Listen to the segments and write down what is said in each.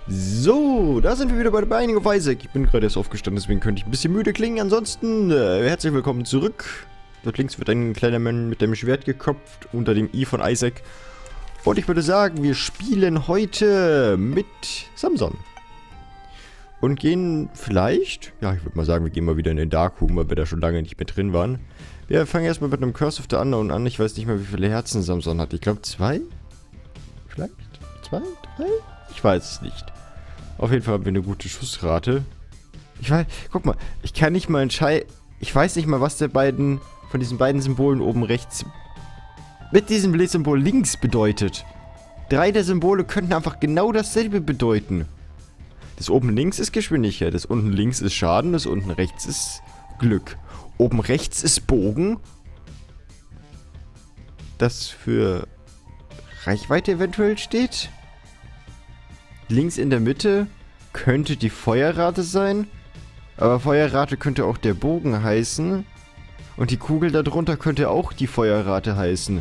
So, da sind wir wieder bei The Binding of Isaac. Ich bin gerade erst aufgestanden, deswegen könnte ich ein bisschen müde klingen. Ansonsten, herzlich willkommen zurück. Dort links wird ein kleiner Mann mit dem Schwert gekopft, unter dem I von Isaac. Und ich würde sagen, wir spielen heute mit Samson. Und gehen vielleicht, ja, ich würde mal sagen, wir gehen mal wieder in den Darkroom, weil wir da schon lange nicht mehr drin waren. Wir fangen erstmal mit einem Curse of the Unknown an. Ich weiß nicht mehr, wie viele Herzen Samson hat. Ich glaube 2? Vielleicht? 2? 3? Ich weiß es nicht. Auf jeden Fall haben wir eine gute Schussrate. Ich weiß, guck mal, ich kann nicht mal entscheiden. Ich weiß nicht mal, was der von diesen beiden Symbolen oben rechts mit diesem Symbol links bedeutet. 3 der Symbole könnten einfach genau dasselbe bedeuten. Das oben links ist Geschwindigkeit, das unten links ist Schaden, das unten rechts ist Glück. Oben rechts ist Bogen. Das für Reichweite eventuell steht. Links in der Mitte könnte die Feuerrate sein. Aber Feuerrate könnte auch der Bogen heißen. Und die Kugel darunter könnte auch die Feuerrate heißen.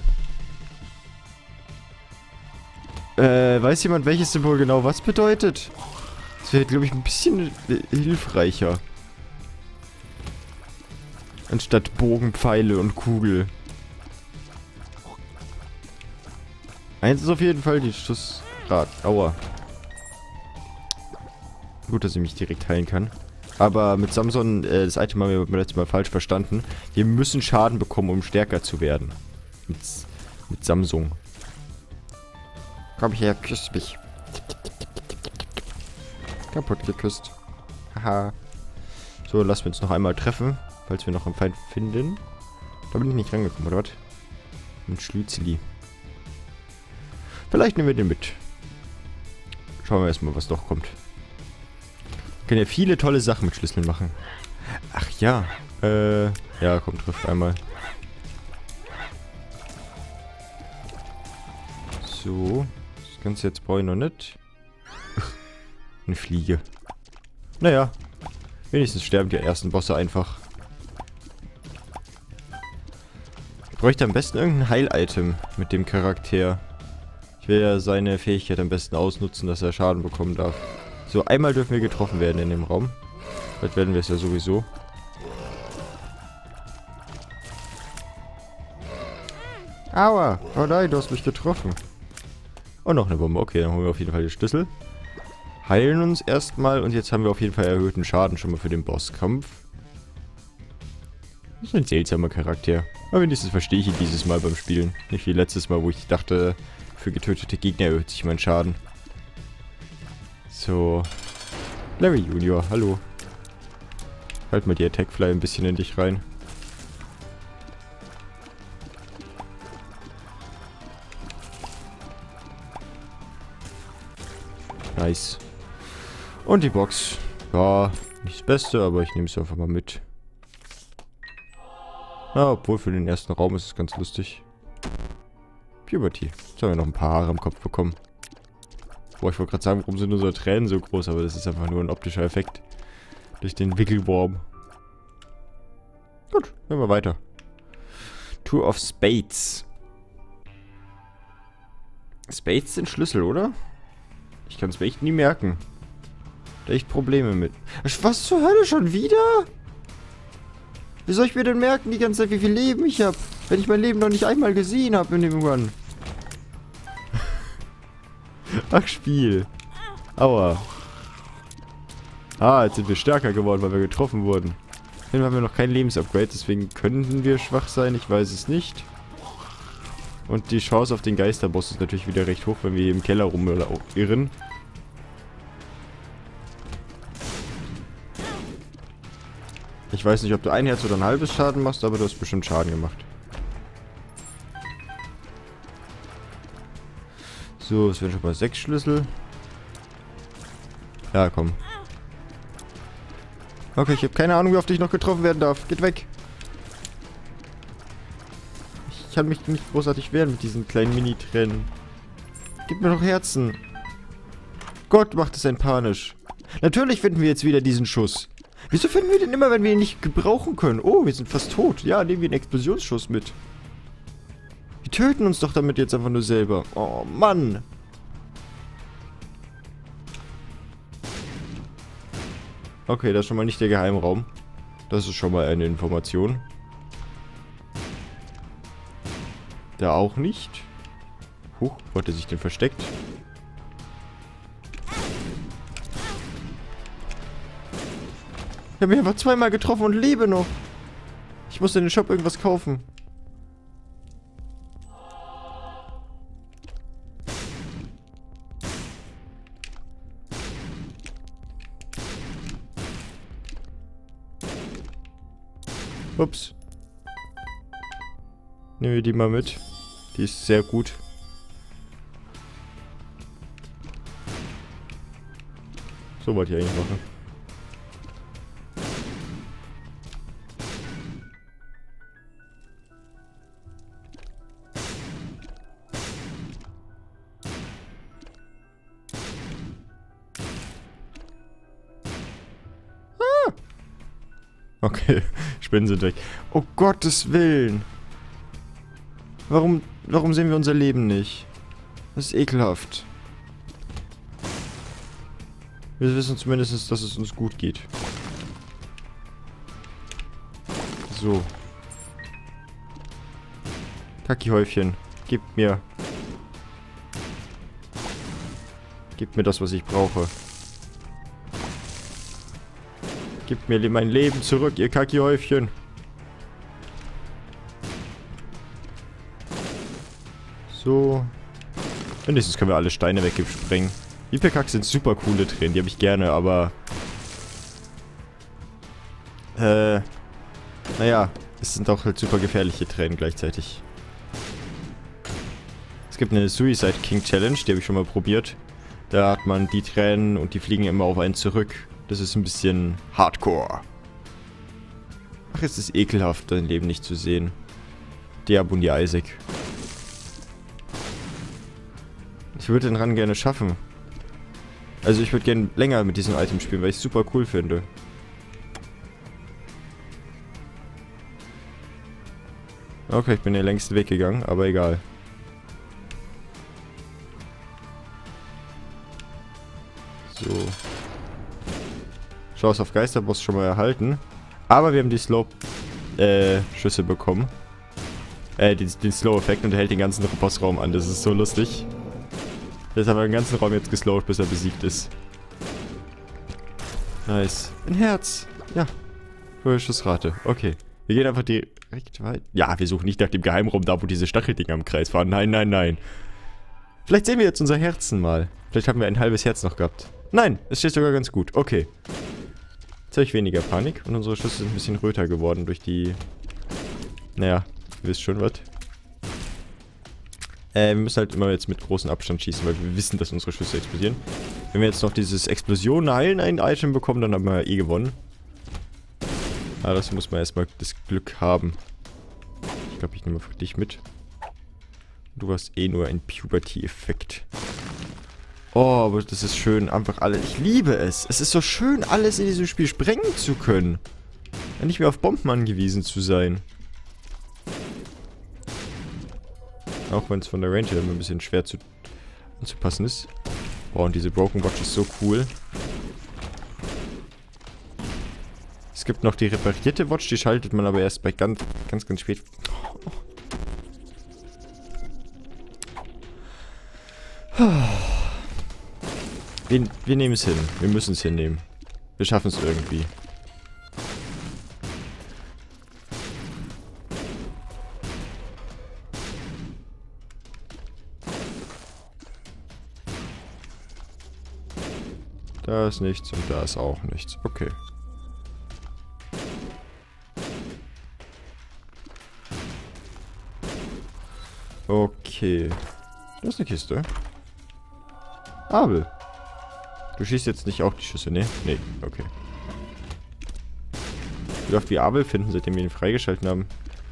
Weiß jemand, welches Symbol genau was bedeutet? Das wäre, glaube ich, ein bisschen hilfreicher. Anstatt Bogen, Pfeile und Kugel. Eins ist auf jeden Fall die Schussrate. Aua. Gut, dass ich mich direkt heilen kann. Aber mit Samson, das Item haben wir beim letzten Mal falsch verstanden. Wir müssen Schaden bekommen, um stärker zu werden. Mit Samsung. Komm her, küss mich. Kaputt geküsst. Haha. So, lassen wir uns noch einmal treffen, falls wir noch einen Feind finden. Da bin ich nicht rangekommen, oder was? Ein Schlützli. Vielleicht nehmen wir den mit. Schauen wir erstmal, was noch kommt. Wir können ja viele tolle Sachen mit Schlüsseln machen. Ach ja. Ja, komm, trifft einmal. So. Das Ganze jetzt brauche ich noch nicht. Eine Fliege. Naja. Wenigstens sterben die ersten Bosse einfach. Ich bräuchte am besten irgendein Heil-Item mit dem Charakter. Ich will ja seine Fähigkeit am besten ausnutzen, dass er Schaden bekommen darf. So, einmal dürfen wir getroffen werden in dem Raum. Vielleicht werden wir es ja sowieso. Aua! Oh nein, du hast mich getroffen. Und noch eine Bombe. Okay, dann holen wir auf jeden Fall den Schlüssel. Heilen uns erstmal und jetzt haben wir auf jeden Fall erhöhten Schaden schon mal für den Bosskampf. Das ist ein seltsamer Charakter. Aber wenigstens verstehe ich ihn dieses Mal beim Spielen. Nicht wie letztes Mal, wo ich dachte, für getötete Gegner erhöht sich mein Schaden. So. Larry Junior, hallo. Halt mal die Attackfly ein bisschen in dich rein. Nice. Und die Box. Ja, nicht das Beste, aber ich nehme es einfach mal mit. Na, obwohl für den ersten Raum ist es ganz lustig. Puberty. Jetzt haben wir noch ein paar Haare am Kopf bekommen. Boah, ich wollte gerade sagen, warum sind unsere Tränen so groß, aber das ist einfach nur ein optischer Effekt. Durch den Wickelworm. Gut, gehen wir weiter. Two of Spades. Spades sind Schlüssel, oder? Ich kann es mir echt nie merken. Da echt Probleme mit. Was zur Hölle, schon wieder? Wie soll ich mir denn merken die ganze Zeit, wie viel Leben ich habe? Wenn ich mein Leben noch nicht einmal gesehen habe in dem Run. Ach, Spiel. Aua. Ah, jetzt sind wir stärker geworden, weil wir getroffen wurden. Dann haben wir noch kein Lebensupgrade, deswegen könnten wir schwach sein, ich weiß es nicht. Und die Chance auf den Geisterboss ist natürlich wieder recht hoch, wenn wir hier im Keller rumirren. Ich weiß nicht, ob du ein Herz oder ein halbes Schaden machst, aber du hast bestimmt Schaden gemacht. So, es werden schon mal 6 Schlüssel. Ja, komm. Okay, ich habe keine Ahnung, wie oft ich noch getroffen werden darf. Geht weg. Ich kann mich nicht großartig wehren mit diesen kleinen Mini-Tränen. Gib mir noch Herzen. Gott, macht es ein panisch. Natürlich finden wir jetzt wieder diesen Schuss. Wieso finden wir den immer, wenn wir ihn nicht gebrauchen können? Oh, wir sind fast tot. Ja, nehmen wir einen Explosionsschuss mit. Wir töten uns doch damit jetzt einfach nur selber. Oh, Mann. Okay, das ist schon mal nicht der Geheimraum. Das ist schon mal eine Information. Da auch nicht. Huch, wo hat er sich denn versteckt? Ich habe mich einfach zweimal getroffen und lebe noch. Ich muss in den Shop irgendwas kaufen. Ups. Nehmen wir die mal mit. Die ist sehr gut. So wollte ich eigentlich machen. Ah! Okay, Spinnen sind weg. Oh Gottes Willen! Warum sehen wir unser Leben nicht? Das ist ekelhaft. Wir wissen zumindest, dass es uns gut geht. So. Kacki-Häufchen. Gib mir das, was ich brauche. Gib mir mein Leben zurück, ihr Kacki-Häufchen. So. Wenigstens können wir alle Steine wegsprengen. Hyperkacks sind super coole Tränen, die habe ich gerne, aber... naja, es sind auch halt super gefährliche Tränen gleichzeitig. Es gibt eine Suicide King Challenge, die habe ich schon mal probiert. Da hat man die Tränen und die fliegen immer auf einen zurück. Das ist ein bisschen hardcore. Ach, es ist ekelhaft, dein Leben nicht zu sehen. Deabundi Isaac. Ich würde den Run gerne schaffen. Also ich würde gerne länger mit diesem Item spielen, weil ich es super cool finde. Okay, ich bin den längsten Weg gegangen, aber egal. So. Chance auf Geisterboss schon mal erhalten. Aber wir haben die Slow-Schüsse bekommen. Den Slow-Effekt und er hält den ganzen Bossraum an. Das ist so lustig. Jetzt haben wir den ganzen Raum jetzt geslowt, bis er besiegt ist. Nice. Ein Herz. Ja. Höhere Schussrate. Okay. Wir gehen einfach direkt weit. Ja, wir suchen nicht nach dem Geheimraum, da wo diese Stacheldinger im Kreis fahren. Nein, nein, nein. Vielleicht sehen wir jetzt unser Herzen mal. Vielleicht haben wir ein halbes Herz noch gehabt. Nein, es steht sogar ganz gut. Okay. Jetzt habe ich weniger Panik und unsere Schüsse sind ein bisschen röter geworden durch die... Naja, ihr wisst schon was. Wir müssen halt immer jetzt mit großem Abstand schießen, weil wir wissen, dass unsere Schüsse explodieren. Wenn wir jetzt noch dieses Explosion heilen ein Item bekommen, dann haben wir eh gewonnen. Aber das muss man erstmal das Glück haben. Ich glaube, ich nehme einfach dich mit. Du hast eh nur einen Puberty-Effekt. Oh, aber das ist schön. Einfach alles. Ich liebe es. Es ist so schön, alles in diesem Spiel sprengen zu können. Ja, nicht mehr auf Bomben angewiesen zu sein. Auch wenn es von der Range her immer ein bisschen schwer anzupassen ist. Boah, und diese Broken Watch ist so cool. Es gibt noch die reparierte Watch, die schaltet man aber erst bei ganz spät. Wir nehmen es hin. Wir müssen es hinnehmen. Wir schaffen es irgendwie. Da ist nichts und da ist auch nichts. Okay. Okay. Da ist eine Kiste. Abel. Du schießt jetzt nicht auch die Schüsse, ne? Nee, okay. Wie oft wir Abel finden, seitdem wir ihn freigeschalten haben.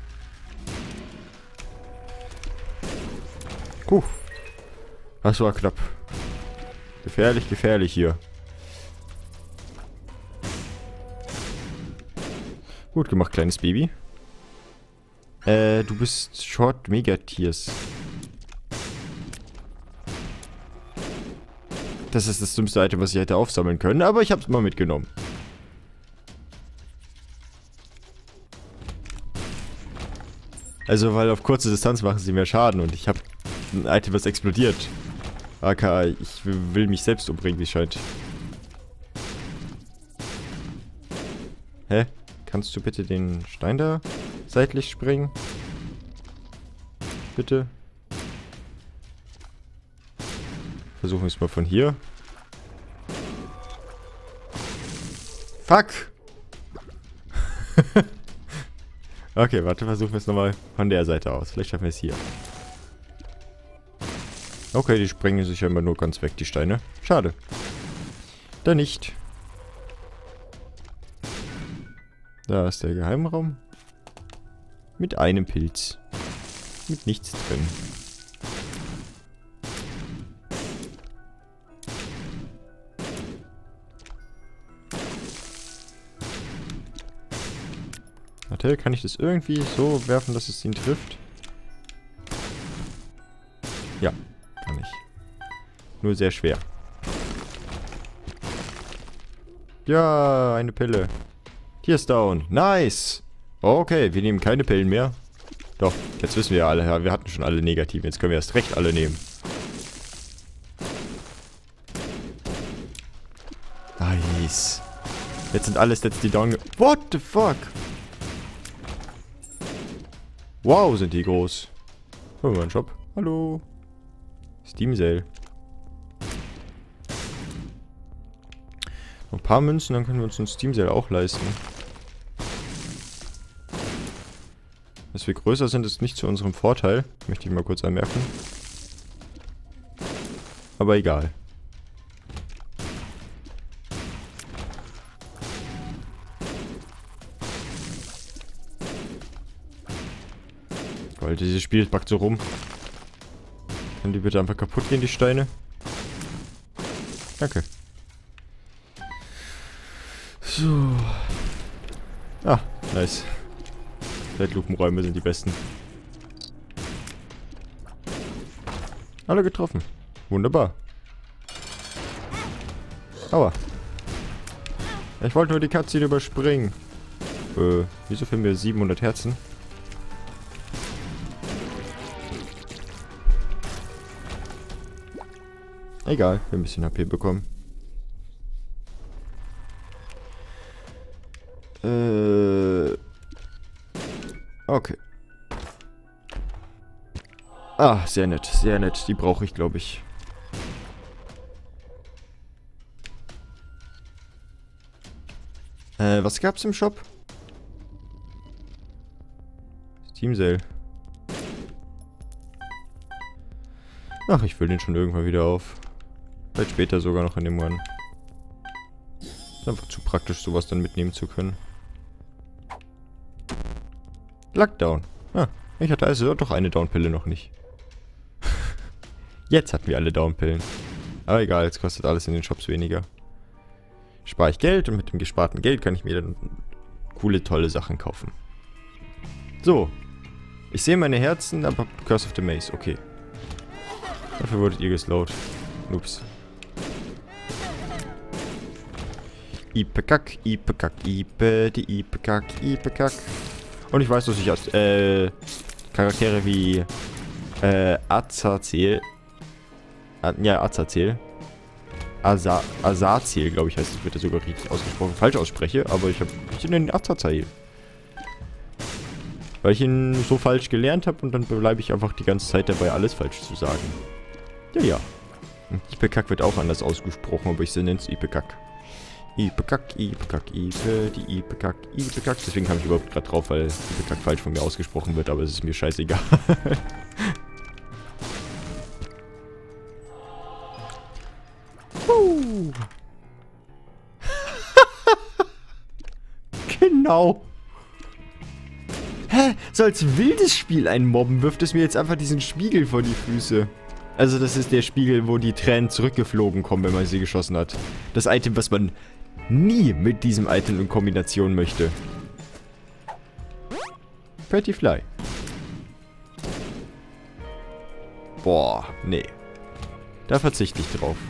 Das war knapp. Gefährlich, gefährlich hier. Gut gemacht, kleines Baby. Du bist Short Megatiers. Das ist das dümmste Item, was ich hätte aufsammeln können, aber ich hab's mal mitgenommen. Also, weil auf kurze Distanz machen sie mehr Schaden und ich habe ein Item, was explodiert. aka, ich will mich selbst umbringen, wie es scheint. Hä? Kannst du bitte den Stein da seitlich springen? Bitte? Versuchen wir es mal von hier. Fuck! Okay, warte, versuchen wir es nochmal von der Seite aus. Vielleicht schaffen wir es hier. Okay, die sprengen sich ja immer nur ganz weg, die Steine. Schade. Dann nicht. Da ist der Geheimraum. Mit einem Pilz. Mit nichts drin. Warte, kann ich das irgendwie so werfen, dass es ihn trifft? Ja, kann ich. Nur sehr schwer. Ja, eine Pille. Hier ist down. Nice. Okay, wir nehmen keine Pillen mehr. Doch, jetzt wissen wir ja alle. Ja, wir hatten schon alle Negativen. Jetzt können wir erst recht alle nehmen. Nice. Jetzt sind alle Stats, die down... What the fuck? Wow, sind die groß. Hören wir mal einen Shop. Hallo. Steam Sale. Noch ein paar Münzen, dann können wir uns einen Steam Sale auch leisten. Dass wir größer sind, ist nicht zu unserem Vorteil. Möchte ich mal kurz anmerken. Aber egal. Weil dieses Spiel backt so rum. Können die bitte einfach kaputt gehen, die Steine? Danke. So. Ah, nice. Zeitlupenräume sind die besten. Alle getroffen. Wunderbar. Aua. Ich wollte nur die Cutscene überspringen. Wieso finden wir 700 Herzen? Egal, wir haben ein bisschen HP bekommen. Okay. Ah, sehr nett, sehr nett. Die brauche ich, glaube ich. Was gab's im Shop? Steam Sale. Ach, ich fülle den schon irgendwann wieder auf. Vielleicht später sogar noch in dem One. Ist einfach zu praktisch, sowas dann mitnehmen zu können. Lockdown. Ah, ich hatte also doch eine Downpille noch nicht. Jetzt hatten wir alle Downpillen. Aber egal, jetzt kostet alles in den Shops weniger. Spare ich Geld und mit dem gesparten Geld kann ich mir dann coole, tolle Sachen kaufen. So. Ich sehe meine Herzen, aber Curse of the Maze, okay. Dafür wurdet ihr geslowt. Ups. Ipekack, Ipekack, Ipe, die Ipekack, Ipekack. Und ich weiß, dass ich Charaktere wie Azazel. Ja, Azazel. Azazel, glaube ich, heißt es, wird das sogar richtig ausgesprochen. Falsch ausspreche, aber ich nenne ihn Azazel. Weil ich ihn so falsch gelernt habe und dann bleibe ich einfach die ganze Zeit dabei, alles falsch zu sagen. Ja, ja. Ipekack wird auch anders ausgesprochen, aber ich nenne es Ipekack. Ipekack, Ipekack, Ipe, die Ipekack, Ipekack. Deswegen kam ich überhaupt gerade drauf, weil Ipekack falsch von mir ausgesprochen wird, aber es ist mir scheißegal. Genau. Hä? So als wildes Spiel einmobben, wirft es mir jetzt einfach diesen Spiegel vor die Füße. Also das ist der Spiegel, wo die Tränen zurückgeflogen kommen, wenn man sie geschossen hat. Das Item, was man nie mit diesem Item in Kombination möchte. Pretty Fly. Boah, nee. Da verzichte ich drauf.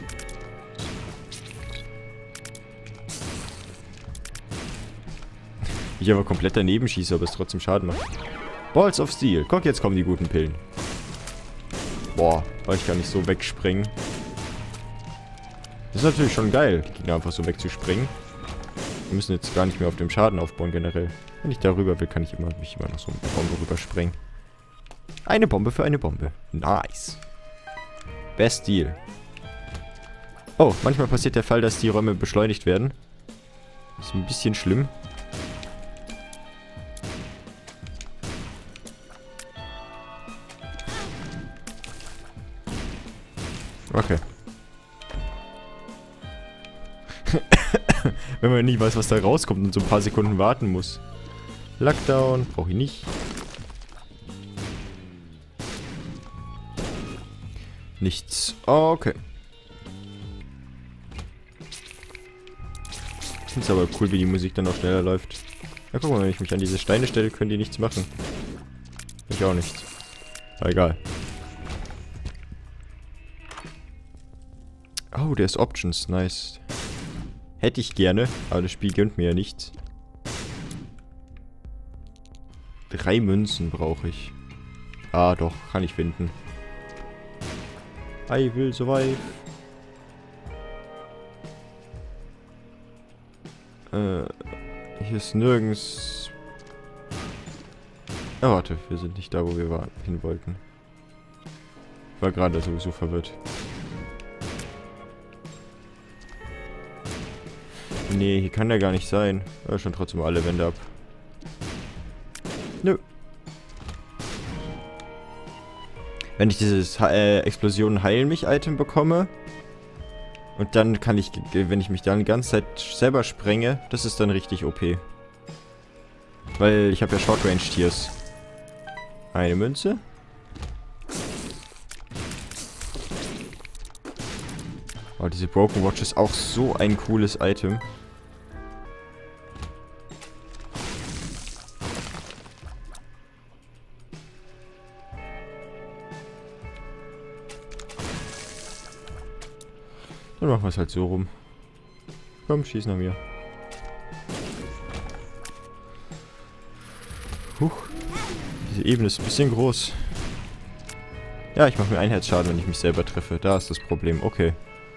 Ich aber komplett daneben schieße, aber es trotzdem Schaden macht. Balls of Steel. Guck, jetzt kommen die guten Pillen. Boah, weil ich gar nicht so wegspringen. Das ist natürlich schon geil, die Gegner einfach so wegzuspringen. Wir müssen jetzt gar nicht mehr auf dem Schaden aufbauen generell. Wenn ich darüber will, kann ich mich immer noch so mit der Bombe rüberspringen. Eine Bombe für eine Bombe. Nice. Best Deal. Oh, manchmal passiert der Fall, dass die Räume beschleunigt werden. Ist ein bisschen schlimm. Okay. Wenn man nicht weiß, was da rauskommt und so ein paar Sekunden warten muss. Lockdown, brauche ich nicht. Nichts. Okay. Ich finde es aber cool, wie die Musik dann auch schneller läuft. Ja, guck mal, wenn ich mich an diese Steine stelle, können die nichts machen. Ich auch nicht. Aber egal. Oh, der ist Options. Nice. Hätte ich gerne, aber das Spiel gönnt mir ja nichts. 3 Münzen brauche ich. Ah, doch. Kann ich finden. I will survive. Hier ist nirgends... Ah, warte. Wir sind nicht da, wo wir hin wollten. Ich war gerade sowieso verwirrt. Nee, hier kann der gar nicht sein. Aber schon trotzdem alle Wände ab. Nö. Wenn ich dieses Explosionen heilen mich Item bekomme und dann kann ich, wenn ich mich dann die ganze Zeit selber sprenge, das ist dann richtig OP. Weil ich habe ja Short Range Tiers. Eine Münze. Oh, diese Broken Watch ist auch so ein cooles Item. Dann machen wir es halt so rum. Komm, schieß nach mir. Huch. Diese Ebene ist ein bisschen groß. Ja, ich mache mir einen Herzschaden, wenn ich mich selber treffe. Da ist das Problem. Okay.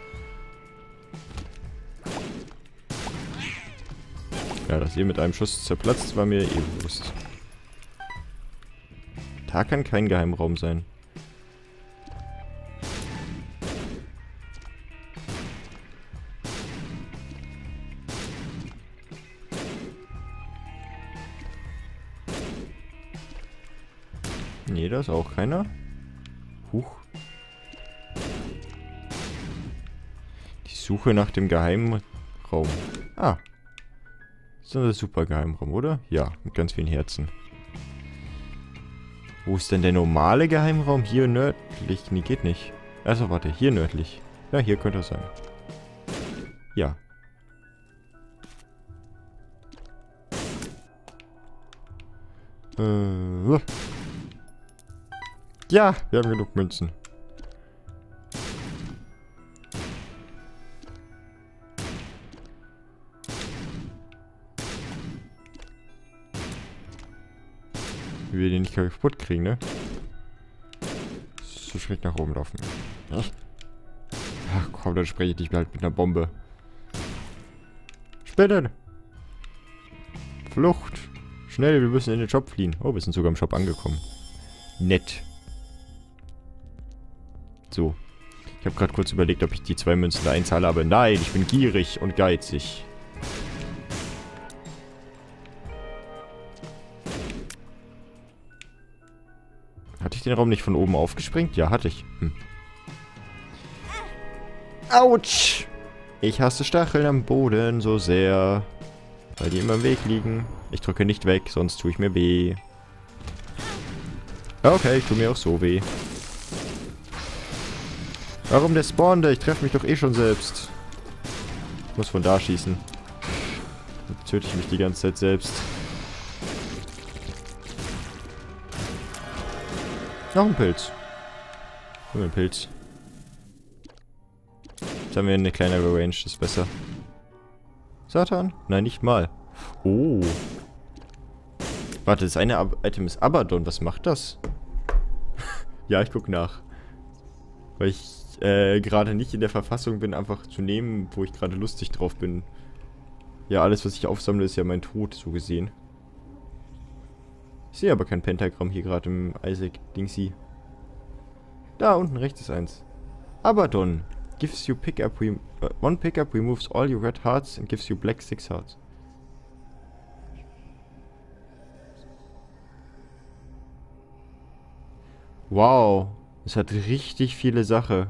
Ja, dass ihr mit einem Schuss zerplatzt, war mir eh bewusst. Da kann kein Geheimraum sein. Nee, da ist auch keiner. Huch. Die Suche nach dem Geheimraum. Ah. Das ist ein super Geheimraum, oder? Ja, mit ganz vielen Herzen. Wo ist denn der normale Geheimraum? Hier nördlich? Nee, geht nicht. Also warte, hier nördlich. Ja, hier könnte er sein. Ja. Ja, wir haben genug Münzen. Wie wir den nicht kaputt kriegen, ne? So schräg nach oben laufen. Ach komm, dann spreche ich dich halt mit einer Bombe. Spinnen! Flucht! Schnell, wir müssen in den Shop fliehen. Oh, wir sind sogar im Shop angekommen. Nett. So. Ich habe gerade kurz überlegt, ob ich die 2 Münzen da einzahle, aber nein, ich bin gierig und geizig. Hatte ich den Raum nicht von oben aufgesprengt? Ja, hatte ich. Autsch! Ich hasse Stacheln am Boden so sehr. Weil die immer im Weg liegen. Ich drücke nicht weg, sonst tue ich mir weh. Okay, ich tue mir auch so weh. Warum der Spawn da? Ich treffe mich doch eh schon selbst. Ich muss von da schießen. Dann töte ich mich die ganze Zeit selbst. Noch ein Pilz. Nur ein Pilz. Jetzt haben wir eine kleinere Range, das ist besser. Satan? Nein, nicht mal. Oh. Warte, das eine Item ist Abaddon. Was macht das? Ja, ich guck nach. Weil ich gerade nicht in der Verfassung bin, einfach zu nehmen, wo ich gerade lustig drauf bin. Ja, alles, was ich aufsammle, ist ja mein Tod, so gesehen. Ich sehe aber kein Pentagramm hier gerade im Isaac-Dingsy. Da, unten rechts ist eins. Abaddon. Gives you pickup. One pickup removes all your red hearts and gives you black 6 hearts. Wow. Es hat richtig viele Sachen.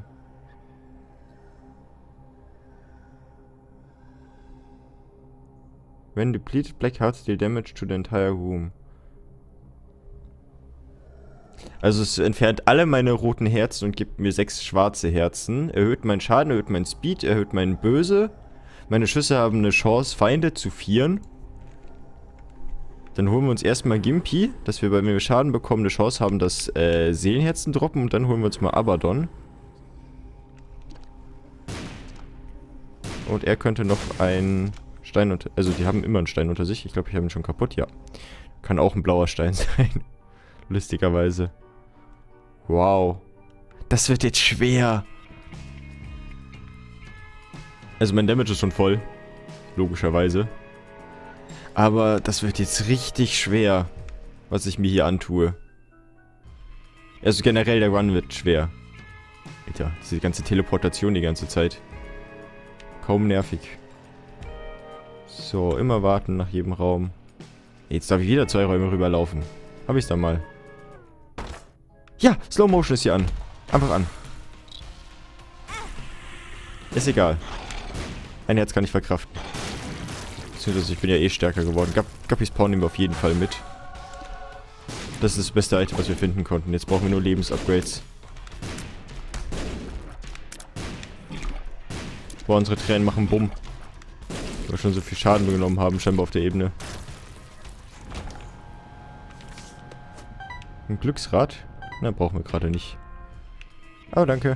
When depleted, black hearts deal damage to the entire room. Also es entfernt alle meine roten Herzen und gibt mir 6 schwarze Herzen. Erhöht meinen Schaden, erhöht meinen Speed, erhöht meinen Böse. Meine Schüsse haben eine Chance, Feinde zu 4. Dann holen wir uns erstmal Gimpy, dass wir, wenn wir Schaden bekommen, eine Chance haben, dass Seelenherzen droppen. Und dann holen wir uns mal Abaddon. Und er könnte noch ein Stein unter... Also die haben immer einen Stein unter sich. Ich glaube, ich habe ihn schon kaputt. Ja. Kann auch ein blauer Stein sein. Lustigerweise. Wow. Das wird jetzt schwer. Also mein Damage ist schon voll. Logischerweise. Aber das wird jetzt richtig schwer, was ich mir hier antue. Also generell der Run wird schwer. Alter, diese ganze Teleportation die ganze Zeit. Kaum nervig. So, immer warten nach jedem Raum. Jetzt darf ich wieder 2 Räume rüberlaufen. Hab ich's dann mal. Ja, Slow Motion ist hier an. Einfach an. Ist egal. Ein Herz kann ich verkraften. Beziehungsweise ich bin ja eh stärker geworden. Guppy Spawn nehmen wir auf jeden Fall mit. Das ist das beste Item, was wir finden konnten. Jetzt brauchen wir nur Lebensupgrades. Boah, unsere Tränen machen Bumm. Weil wir schon so viel Schaden genommen haben, scheinbar auf der Ebene. Ein Glücksrad? Na, brauchen wir gerade nicht. Aber danke.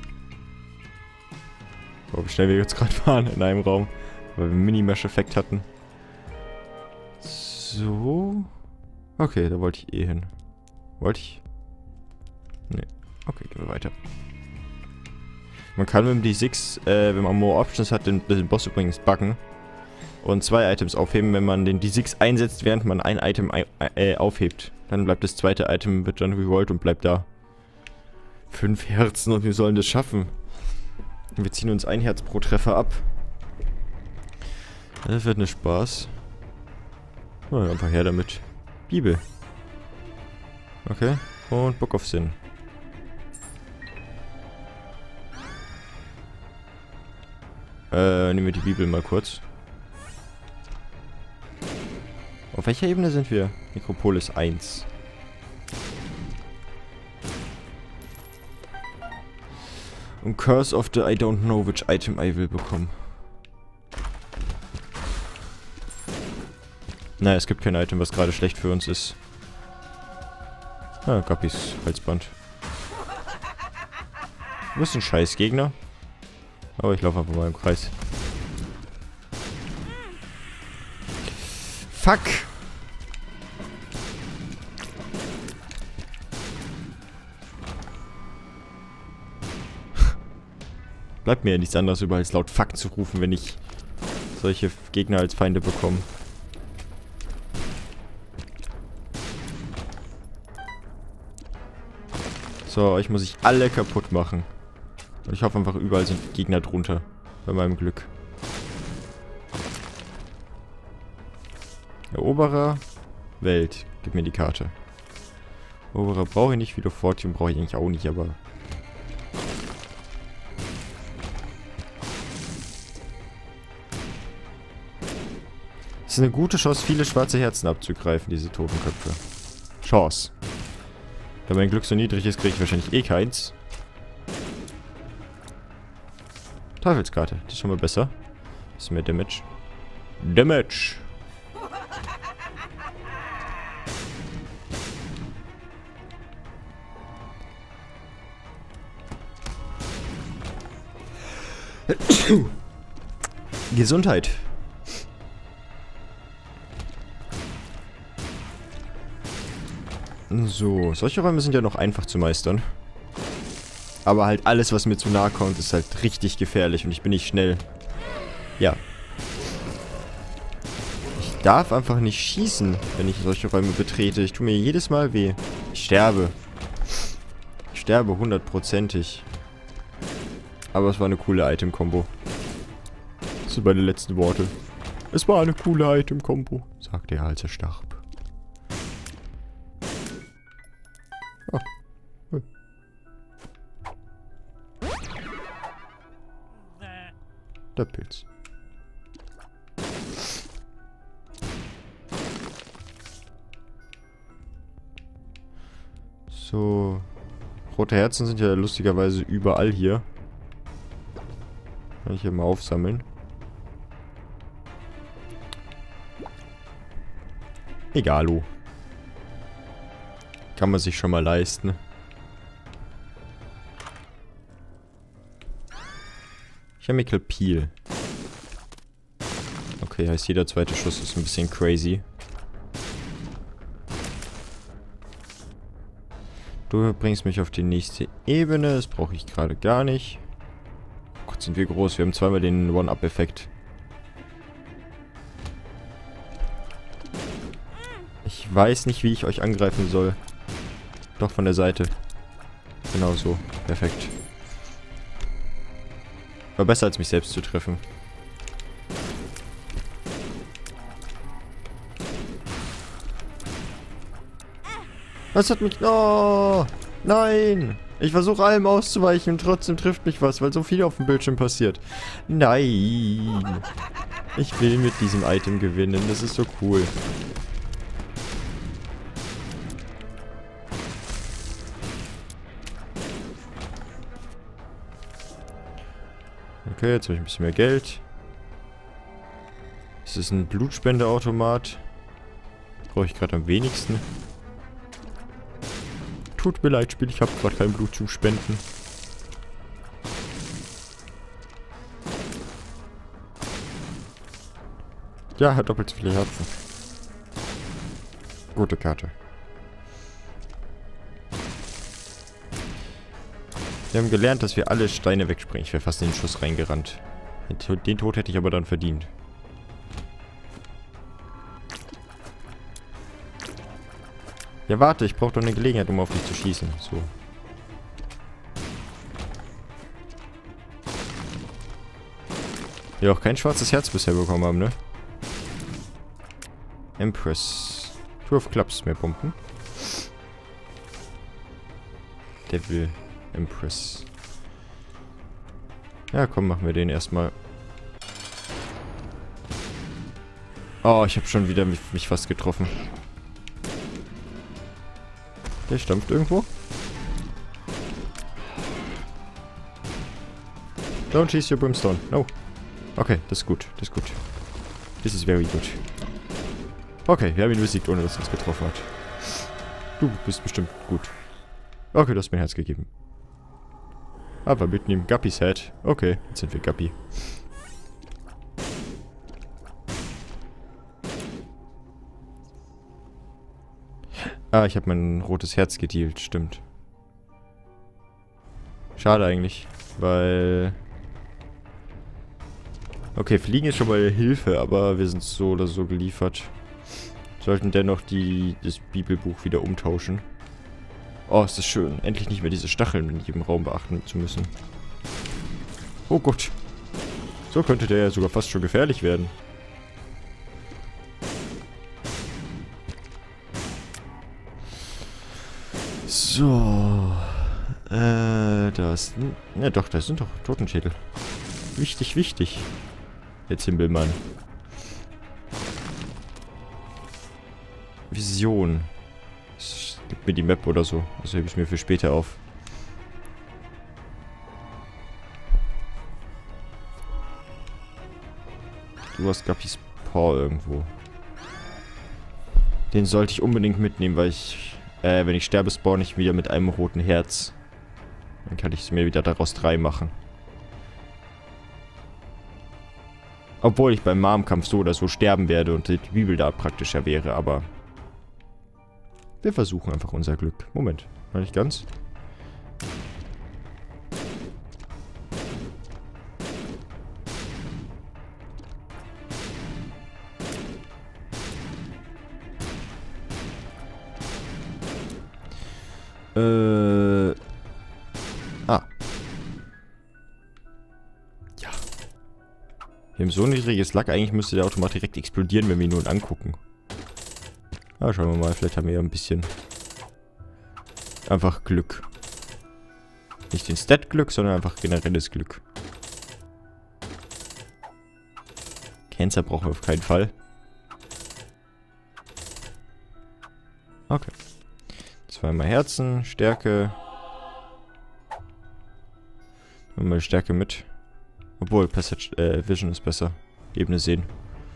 So, wie schnell wir jetzt gerade waren in einem Raum. Weil wir einen Mini-Mesh-Effekt hatten. So. Okay, da wollte ich eh hin. Wollte ich? Nee. Okay, gehen wir weiter. Man kann mit dem D6, wenn man more Options hat, den Boss übrigens buggen. Und 2 Items aufheben, wenn man den D6 einsetzt, während man ein Item aufhebt. Dann bleibt das zweite Item, wird dann rerollt und bleibt da. 5 Herzen und wir sollen das schaffen. Und wir ziehen uns 1 Herz pro Treffer ab. Das wird ne Spaß. Oh, einfach her damit. Bibel. Okay. Und Book of Sin. Nehmen wir die Bibel mal kurz. Auf welcher Ebene sind wir? Necropolis 1. Und Curse of the I don't know which item I will bekommen. Naja, es gibt kein Item, was gerade schlecht für uns ist. Ah, Guppys Halsband. Du bist ein scheiß Gegner. Aber ich laufe einfach mal im Kreis. Fuck! Bleibt mir ja nichts anderes über, als laut Fuck zu rufen, wenn ich solche Gegner als Feinde bekomme. So, euch muss ich alle kaputt machen. Und ich hoffe einfach, überall sind Gegner drunter. Bei meinem Glück. Eroberer Welt. Gib mir die Karte. Eroberer brauche ich nicht. Wieder Fortune brauche ich eigentlich auch nicht, aber... Es ist eine gute Chance, viele schwarze Herzen abzugreifen, diese Totenköpfe. Chance. Da mein Glück so niedrig ist, kriege ich wahrscheinlich eh keins. Teufelskarte, die ist schon mal besser. Bisschen mehr Damage. Damage! Gesundheit. So, solche Räume sind ja noch einfach zu meistern. Aber halt alles, was mir zu nahe kommt, ist halt richtig gefährlich und ich bin nicht schnell. Ja. Ich darf einfach nicht schießen, wenn ich solche Räume betrete. Ich tue mir jedes Mal weh. Ich sterbe. Ich sterbe 100%ig. Aber es war eine coole Item-Kombo. Das sind meine letzten Worte. Es war eine coole Item-Kombo, sagte er, als er starb. Oh. Der Pilz. So. Rote Herzen sind ja lustigerweise überall hier. Kann ich hier mal aufsammeln. Egalo. Kann man sich schon mal leisten. Chemical Peel. Okay, heißt jeder zweite Schuss ist ein bisschen crazy. Du bringst mich auf die nächste Ebene. Das brauche ich gerade gar nicht. Gott, sind wir groß. Wir haben zweimal den One-Up-Effekt. Ich weiß nicht, wie ich euch angreifen soll. Doch, von der Seite. Genau so. Perfekt. War besser, als mich selbst zu treffen. Was hat mich... Oh! Nein! Ich versuche allem auszuweichen und trotzdem trifft mich was, weil so viel auf dem Bildschirm passiert. Nein! Ich will mit diesem Item gewinnen. Das ist so cool. Okay, jetzt habe ich ein bisschen mehr Geld. Es ist ein Blutspendeautomat. Brauche ich gerade am wenigsten. Tut mir leid, Spiel, ich habe gerade kein Blut zum Spenden. Ja, hat doppelt so viele Herzen. Gute Karte. Wir haben gelernt, dass wir alle Steine wegspringen. Ich wäre fast in den Schuss reingerannt. Den Tod hätte ich aber dann verdient. Ja, warte, ich brauche doch eine Gelegenheit, um auf dich zu schießen. So. Wir auch kein schwarzes Herz bisher bekommen haben, ne? Empress. Two of Clubs, mehr Pumpen. Devil. Empress. Ja, komm, machen wir den erstmal. Oh, ich habe schon wieder mich fast getroffen. Der stampft irgendwo. Don't chase your brimstone. No. Okay, das ist gut. Das ist gut. This is very good. Okay, wir haben ihn besiegt, ohne dass er uns getroffen hat. Du bist bestimmt gut. Okay, du hast mir ein Herz gegeben. Aber mitnehmen Guppys Head. Okay, jetzt sind wir Guppy. Ah, ich habe mein rotes Herz gedealt, stimmt. Schade eigentlich, weil... Okay, Fliegen ist schon mal Hilfe, aber wir sind so oder so geliefert. Sollten dennoch das Bibelbuch wieder umtauschen. Oh, ist das schön. Endlich nicht mehr diese Stacheln in jedem Raum beachten zu müssen. Oh Gott. So könnte der ja sogar fast schon gefährlich werden. So. Das... Ja doch, das sind doch Totenschädel. Wichtig, wichtig. Jetzt Himbelmann. Vision. Gib mir die Map oder so. Das hebe ich mir für später auf. Du hast Guppys Paw irgendwo. Den sollte ich unbedingt mitnehmen, weil ich... wenn ich sterbe, spawn ich wieder mit einem roten Herz. Dann kann ich mir wieder daraus 3 machen. Obwohl ich beim Mom-Kampf so oder so sterben werde und die Bibel da praktischer wäre, aber... Wir versuchen einfach unser Glück. Moment, noch nicht ganz. Ja. Wir haben so ein niedriges Lack. Eigentlich müsste der Automat direkt explodieren, wenn wir ihn nur angucken. Ja, schauen wir mal. Vielleicht haben wir ja ein bisschen... einfach Glück. Nicht den Stat-Glück, sondern einfach generelles Glück. Cancer brauchen wir auf keinen Fall. Okay. Zweimal Herzen, Stärke. Nehmen wir mal Stärke mit. Obwohl, Passage, Vision ist besser. Ebene sehen.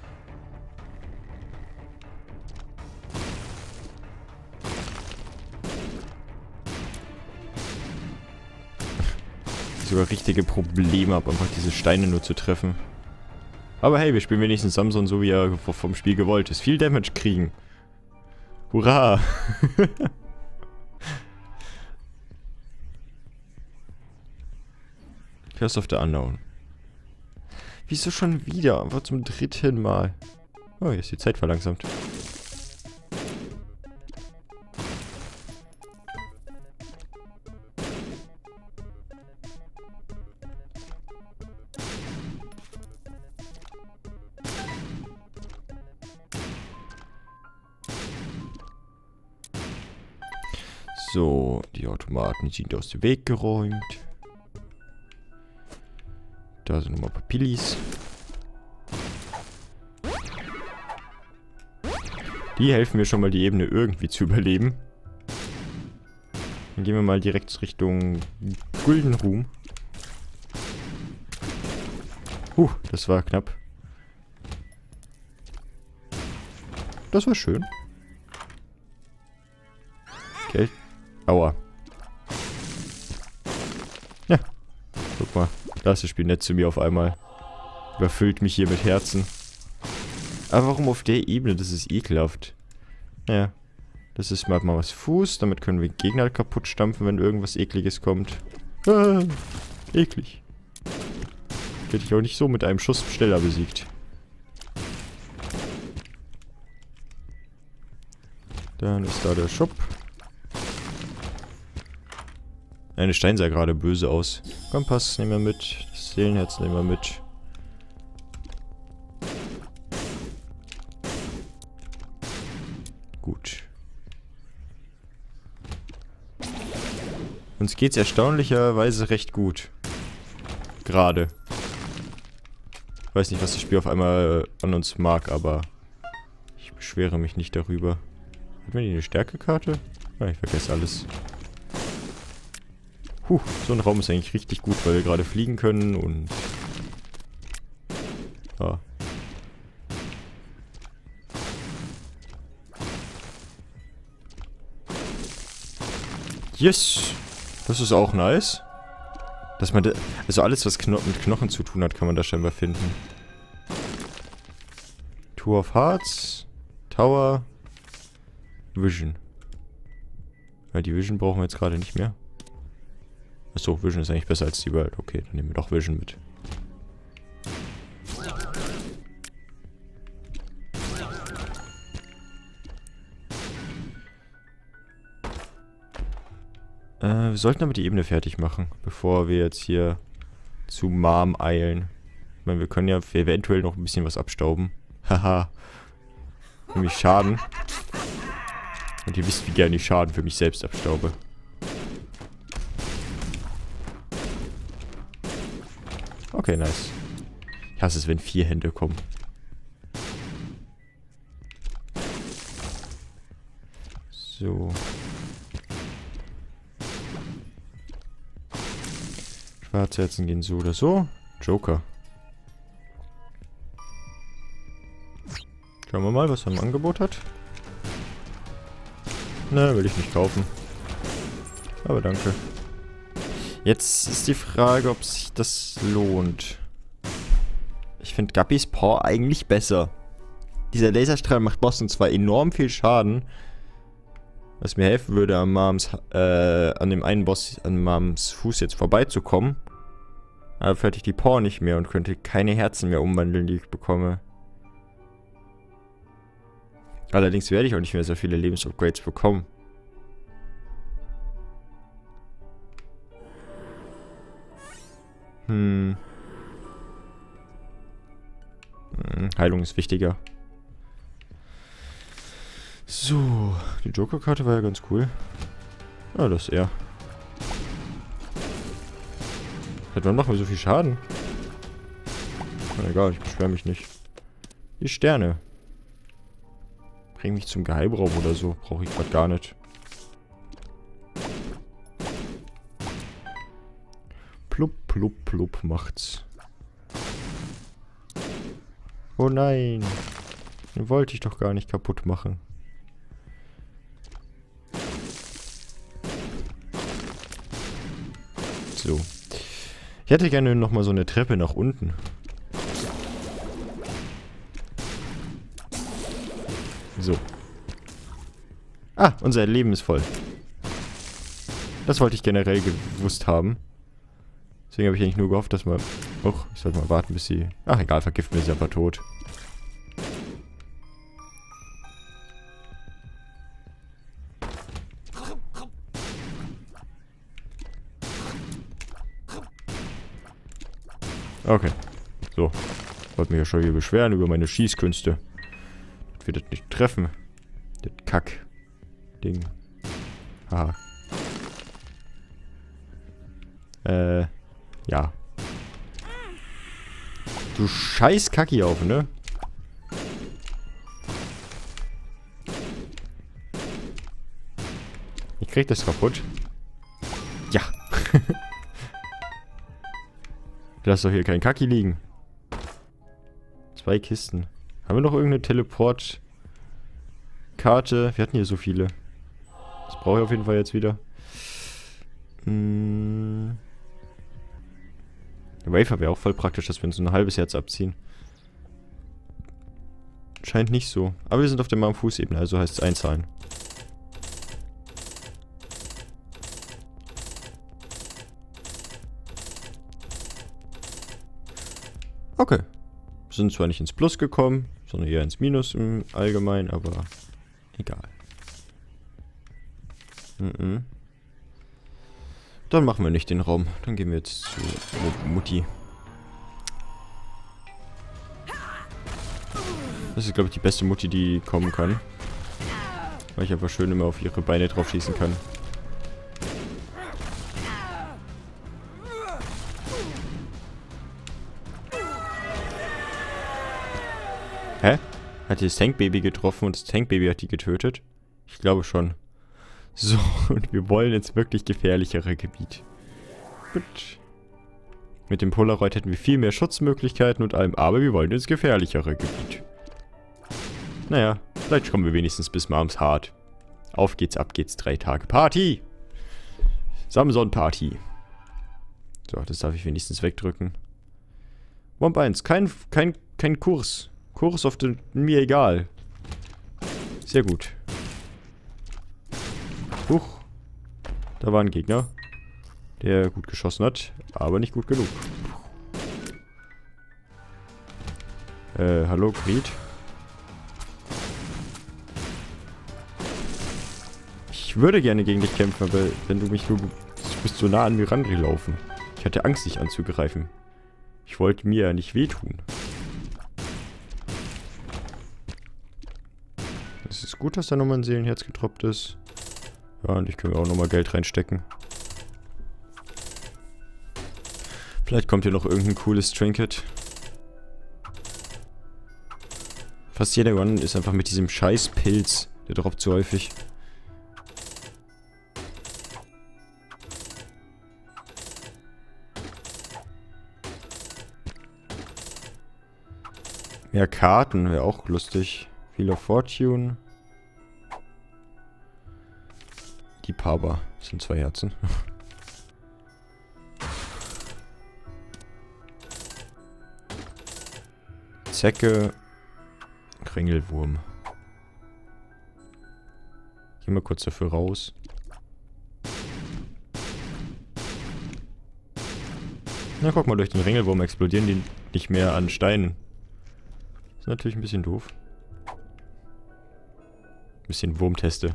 Ich sogar richtige Probleme habe, einfach diese Steine nur zu treffen. Aber hey, wir spielen wenigstens Samson so, wie er vom Spiel gewollt ist. Viel Damage kriegen. Hurra! Curse of the Unknown. Wieso schon wieder? Einfach zum 3. Mal. Oh, hier ist die Zeit verlangsamt. So, die Automaten sind aus dem Weg geräumt. Da sind nochmal Papillis. Die helfen mir schon mal, die Ebene irgendwie zu überleben. Dann gehen wir mal direkt Richtung Guldenruhm. Das war knapp. Das war schön. Geld. Aua. Ja. Guck mal. Da ist das Spiel nett zu mir auf einmal. Überfüllt mich hier mit Herzen. Aber warum auf der Ebene? Das ist ekelhaft. Ja. Das ist mal was Fuß. Damit können wir Gegner kaputt stampfen, wenn irgendwas Ekliges kommt. Eklig. Hätte ich auch nicht so mit einem Schuss schneller besiegt. Dann ist da der Schub. Eine Stein sah gerade böse aus. Kompass nehmen wir mit. Das Seelenherz nehmen wir mit. Gut. Uns geht's erstaunlicherweise recht gut. Gerade. Ich weiß nicht, was das Spiel auf einmal an uns mag, aber ich beschwere mich nicht darüber. Hat man hier eine Stärkekarte? Ja, ich vergesse alles. So ein Raum ist eigentlich richtig gut, weil wir gerade fliegen können und... Ja. Yes! Das ist auch nice. Dass man also alles, was mit Knochen zu tun hat, kann man da scheinbar finden. Two of Hearts, Tower, Vision. Ja, die Vision brauchen wir jetzt gerade nicht mehr. Achso, Vision ist eigentlich besser als die World. Okay, dann nehmen wir doch Vision mit. Wir sollten aber die Ebene fertig machen, bevor wir jetzt hier zu Mom eilen. Ich meine, wir können ja eventuell noch ein bisschen was abstauben. Haha. Nämlich Schaden. Und ihr wisst, wie gerne ich Schaden für mich selbst abstaube. Okay, nice. Ich hasse es, wenn 4 Hände kommen. So. Schwarzherzen gehen so oder so. Joker. Schauen wir mal, was er im Angebot hat. Ne, will ich nicht kaufen. Aber danke. Jetzt ist die Frage, ob sich das lohnt. Ich finde Guppys Paw eigentlich besser. Dieser Laserstrahl macht Bossen zwar enorm viel Schaden, Was mir helfen würde, an dem einen Boss, an Mams Fuß jetzt vorbeizukommen. Aber fertig die Power nicht mehr und könnte keine Herzen mehr umwandeln, die ich bekomme. Allerdings werde ich auch nicht mehr so viele Lebensupgrades bekommen. Heilung ist wichtiger. So, die Joker-Karte war ja ganz cool. Ah, das ist er. Warum machen wir so viel Schaden? Na egal, ich beschwere mich nicht. Die Sterne. Bring mich zum Geheimraum oder so. Brauche ich gerade gar nicht. Plupp, plupp, plupp macht's. Oh nein. Den wollte ich doch gar nicht kaputt machen. So. Ich hätte gerne nochmal so eine Treppe nach unten. So. Ah, unser Leben ist voll. Das wollte ich generell gewusst haben. Deswegen habe ich eigentlich nur gehofft, dass wir... Och, ich sollte mal warten, bis sie... Ach, egal, vergiften wir sie einfach tot. Okay. So. Wollte mich ja schon hier beschweren über meine Schießkünste. Das wird das nicht treffen. Das Kack-Ding. Haha. Ja. Du scheiß Kacki auf, ne? Ich krieg das kaputt. Ja. Lass doch hier kein Kacki liegen. 2 Kisten. Haben wir noch irgendeine Teleport-Karte? Wir hatten hier so viele. Das brauche ich auf jeden Fall jetzt wieder. Der Wafer wäre auch voll praktisch, dass wir uns ein halbes Herz abziehen. Scheint nicht so. Aber wir sind auf der Fußebene, also heißt es einzahlen. Okay. Wir sind zwar nicht ins Plus gekommen, sondern eher ins Minus im Allgemeinen, aber egal. Dann machen wir nicht den Raum. Dann gehen wir jetzt zu Mutti. Das ist, glaube ich, die beste Mutti, die kommen kann. Weil ich einfach schön immer auf ihre Beine drauf schießen kann. Hä? Hat die das Tankbaby getroffen und das Tankbaby hat die getötet? Ich glaube schon. So, und wir wollen jetzt wirklich gefährlichere Gebiet. Gut. Mit dem Polaroid hätten wir viel mehr Schutzmöglichkeiten und allem, aber wir wollen ins gefährlichere Gebiet. Naja, vielleicht kommen wir wenigstens bis Mams Hart. Auf geht's, ab geht's, 3 Tage Party! Samson-Party. So, das darf ich wenigstens wegdrücken. Womp 1, kein Kurs. Kurs auf den, mir egal. Sehr gut. Huch. Da war ein Gegner, der gut geschossen hat, aber nicht gut genug. Hallo, Creed. Ich würde gerne gegen dich kämpfen, aber wenn du mich nur... Du bist so nah an mir rangelaufen. Ich hatte Angst, dich anzugreifen. Ich wollte mir ja nicht wehtun. Es ist gut, dass da nochmal ein Seelenherz getroppt ist. Ja, und ich kann mir auch nochmal Geld reinstecken. Vielleicht kommt hier noch irgendein cooles Trinket. Fast jeder Run ist einfach mit diesem scheiß Pilz. Der droppt zu häufig. Mehr Karten wäre auch lustig. Wheel of Fortune. Die Paba. Das sind 2 Herzen. Zecke. Kringelwurm. Gehen wir kurz dafür raus. Na, guck mal, durch den Ringelwurm explodieren die nicht mehr an Steinen. Das ist natürlich ein bisschen doof. Ein bisschen Wurmteste.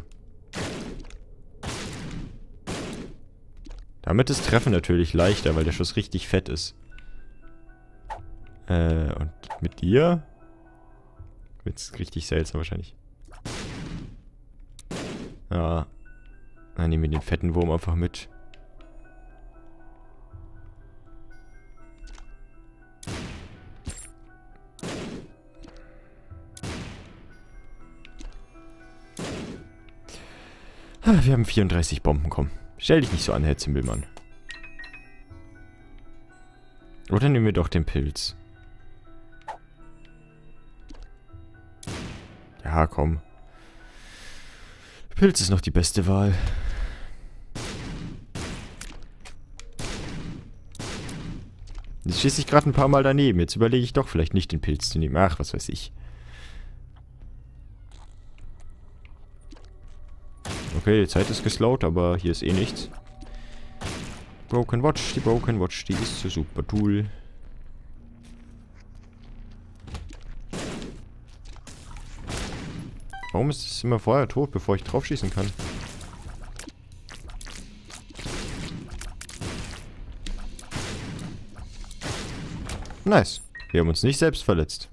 Damit ist Treffen natürlich leichter, weil der Schuss richtig fett ist. Und mit dir wird's richtig seltsam wahrscheinlich. Ja. Dann nehmen wir den fetten Wurm einfach mit. Wir haben 34 Bomben, komm. Stell dich nicht so an, Herr Zimbelmann. Oder nehmen wir doch den Pilz. Ja, komm. Pilz ist noch die beste Wahl. Jetzt schieße ich gerade ein paar Mal daneben. Jetzt überlege ich doch vielleicht nicht den Pilz zu nehmen. Ach, was weiß ich. Okay, die Zeit ist geslowt, aber hier ist eh nichts. Broken Watch, die ist so super cool. Warum ist es immer vorher tot, bevor ich drauf schießen kann? Nice. Wir haben uns nicht selbst verletzt.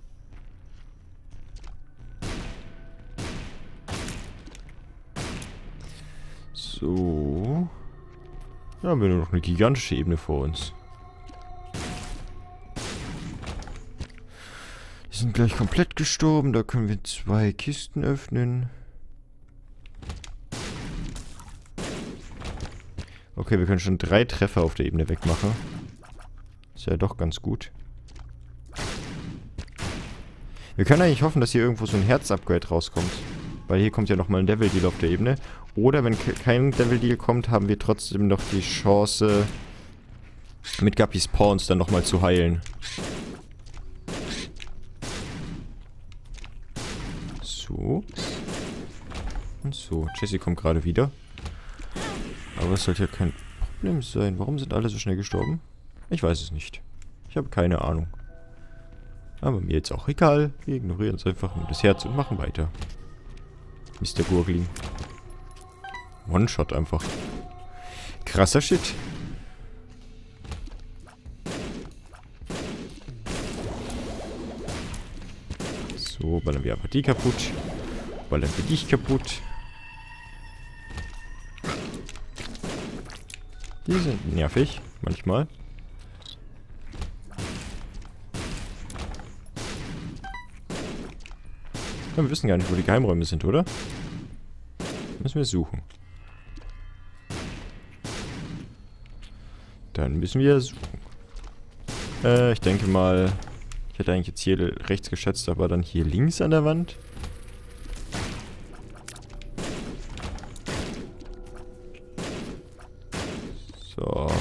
So. Da haben wir nur noch eine gigantische Ebene vor uns. Die sind gleich komplett gestorben. Da können wir 2 Kisten öffnen. Okay, wir können schon 3 Treffer auf der Ebene wegmachen. Ist ja doch ganz gut. Wir können eigentlich hoffen, dass hier irgendwo so ein Herz-Upgrade rauskommt. Weil hier kommt ja nochmal ein Devil-Deal auf der Ebene. Oder wenn kein Devil-Deal kommt, haben wir trotzdem noch die Chance, mit Guppy Spawns dann nochmal zu heilen. So. Und so. Jessie kommt gerade wieder. Aber es sollte ja kein Problem sein. Warum sind alle so schnell gestorben? Ich weiß es nicht. Ich habe keine Ahnung. Aber mir jetzt auch egal. Wir ignorieren es einfach nur das Herz und machen weiter. Mr. Gurgling. One-Shot einfach. Krasser Shit. So, ballern wir einfach die kaputt. Ballern wir dich kaputt. Die sind nervig, manchmal. Ja, wir wissen gar nicht, wo die Geheimräume sind, oder? Müssen wir suchen. Dann müssen wir suchen. Ich denke mal, ich hätte eigentlich jetzt hier rechts geschätzt, aber dann hier links an der Wand. So.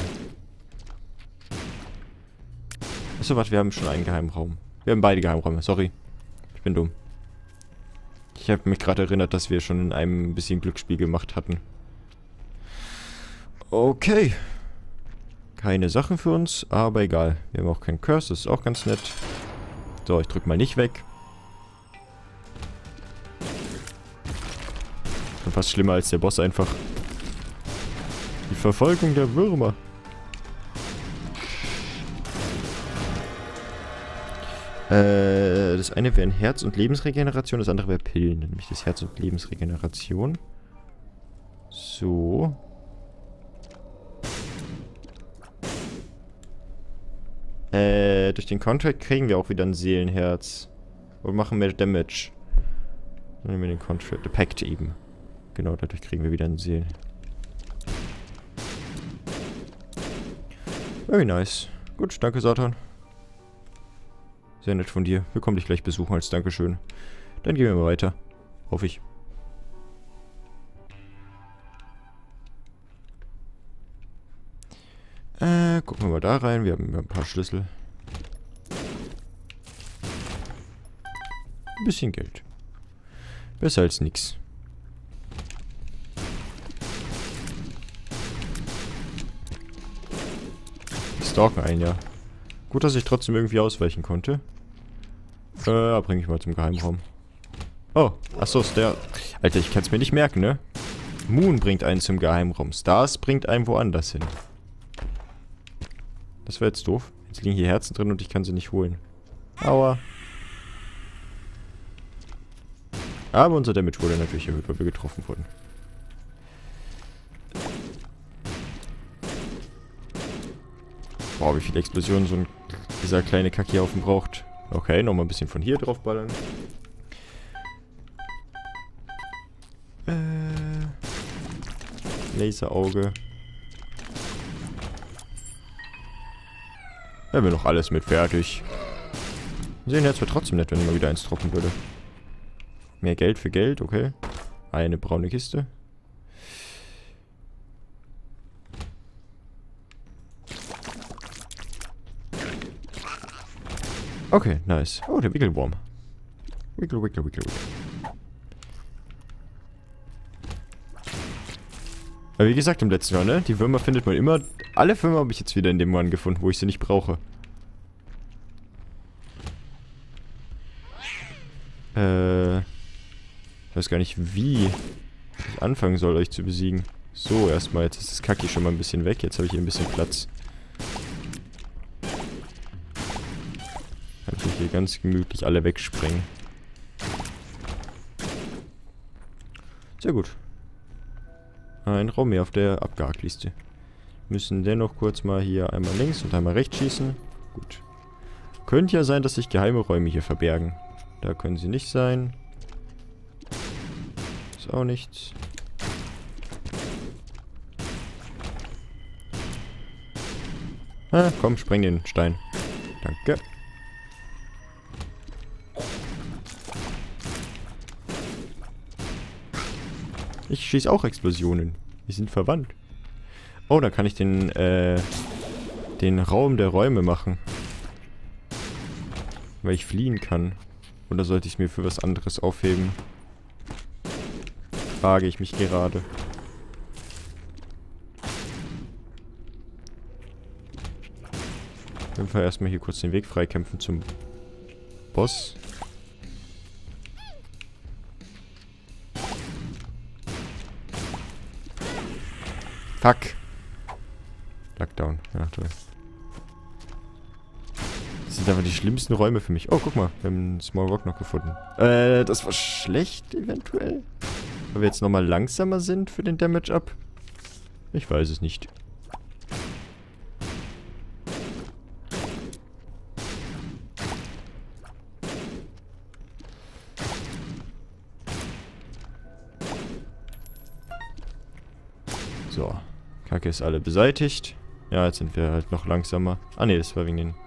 Achso, warte, wir haben schon einen Geheimraum. Wir haben beide Geheimräume, sorry. Ich bin dumm. Ich habe mich gerade erinnert, dass wir schon in einem bisschen Glücksspiel gemacht hatten. Okay. Keine Sachen für uns, aber egal. Wir haben auch keinen Curse, das ist auch ganz nett. So, ich drücke mal nicht weg. Schon fast schlimmer als der Boss einfach. Die Verfolgung der Würmer. Das eine wäre Herz- und Lebensregeneration, das andere wäre Pillen. Nämlich das Herz- und Lebensregeneration. So. Durch den Contract kriegen wir auch wieder ein Seelenherz. Und machen mehr Damage. Dann nehmen wir den Contract, the Pact eben. Genau, dadurch kriegen wir wieder ein Seelen. Very nice. Gut, danke Satan. Sehr nett von dir. Wir kommen dich gleich besuchen als Dankeschön. Dann gehen wir mal weiter. Hoffe ich. Gucken wir mal da rein. Wir haben ein paar Schlüssel. Ein bisschen Geld. Besser als nix. stalken einen, ja. Gut, dass ich trotzdem irgendwie ausweichen konnte. Bring ich mal zum Geheimraum. Oh, achso, ist der... Alter, ich kann es mir nicht merken, ne? Moon bringt einen zum Geheimraum. Stars bringt einen woanders hin. Das wäre jetzt doof. Jetzt liegen hier Herzen drin und ich kann sie nicht holen. Aua. Aber unser Damage wurde natürlich erhöht, weil wir getroffen wurden. Boah, wie viele Explosionen so dieser kleine Kackhaufen braucht. Okay, nochmal ein bisschen von hier drauf ballern. Laserauge. Ja, wir noch alles mit fertig. Wir sehen jetzt wäre trotzdem nett, wenn mal wieder eins droppen würde. Mehr Geld für Geld, okay. Eine braune Kiste. Okay, nice. Oh, der Wickelwurm. Wickel, wickel, wickel, wickel. Aber wie gesagt im letzten Jahr, ne? Die Würmer findet man immer... Alle Würmer habe ich jetzt wieder in dem One gefunden, wo ich sie nicht brauche. Ich weiß gar nicht, wie ich anfangen soll, euch zu besiegen. So, erstmal. Jetzt ist das Kacki schon mal ein bisschen weg. Jetzt habe ich hier ein bisschen Platz. Kann ich hier ganz gemütlich alle wegsprengen. Sehr gut. Ein Raum mehr auf der Abgehakt-Liste. Müssen dennoch kurz mal hier einmal links und einmal rechts schießen. Gut. Könnte ja sein, dass sich geheime Räume hier verbergen. Da können sie nicht sein. Ist auch nichts. Ah, komm, spreng den Stein. Danke. Ich schieße auch Explosionen. Die sind verwandt. Oh, da kann ich den Raum der Räume machen. Weil ich fliehen kann. Oder sollte ich es mir für was anderes aufheben? Frage ich mich gerade. Auf jeden Fall erstmal hier kurz den Weg freikämpfen zum Boss. Fuck. Lockdown. Ja, toll. Das sind aber die schlimmsten Räume für mich. Oh, guck mal. Wir haben einen Small Rock noch gefunden. Das war schlecht, eventuell. Weil wir jetzt nochmal langsamer sind für den Damage-Up. Ich weiß es nicht. So. Kacke ist alle beseitigt. Ja, jetzt sind wir halt noch langsamer. Ah ne, das war wegen den...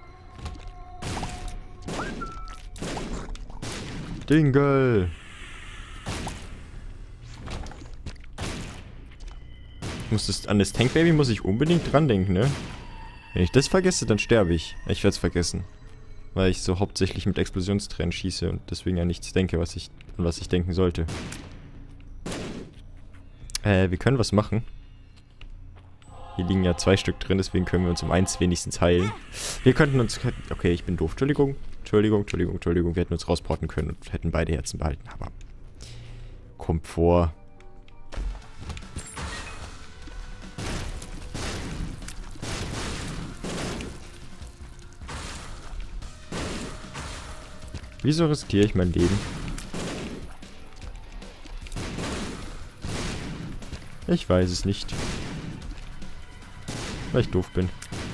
Dingle! An das Tankbaby muss ich unbedingt dran denken, ne? Wenn ich das vergesse, dann sterbe ich. Ich werde es vergessen. Weil ich so hauptsächlich mit Explosionstränen schieße und deswegen an nichts denke, an was ich denken sollte. Wir können was machen. Hier liegen ja 2 Stück drin, deswegen können wir uns um 1 wenigstens heilen. Wir könnten uns... Okay, ich bin doof. Entschuldigung. Wir hätten uns rausporten können und hätten beide Herzen behalten, aber... Kommt vor. Wieso riskiere ich mein Leben? Ich weiß es nicht. Weil ich doof bin.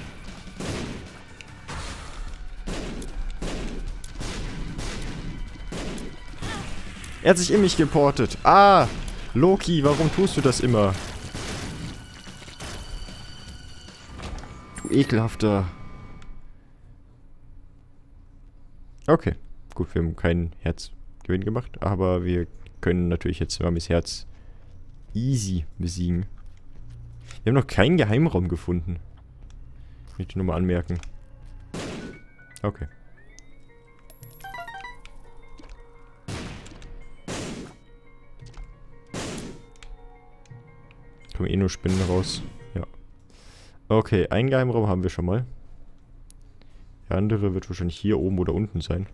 Er hat sich in mich geportet. Ah! Loki, warum tust du das immer? Du ekelhafter. Okay. Gut, wir haben keinen Herzgewinn gemacht, aber wir können natürlich jetzt Mamis Herz easy besiegen. Wir haben noch keinen Geheimraum gefunden. Möchte ich nur mal anmerken. Okay. Kommen eh nur Spinnen raus. Ja. Okay, einen Geheimraum haben wir schon mal. Der andere wird wahrscheinlich hier oben oder unten sein.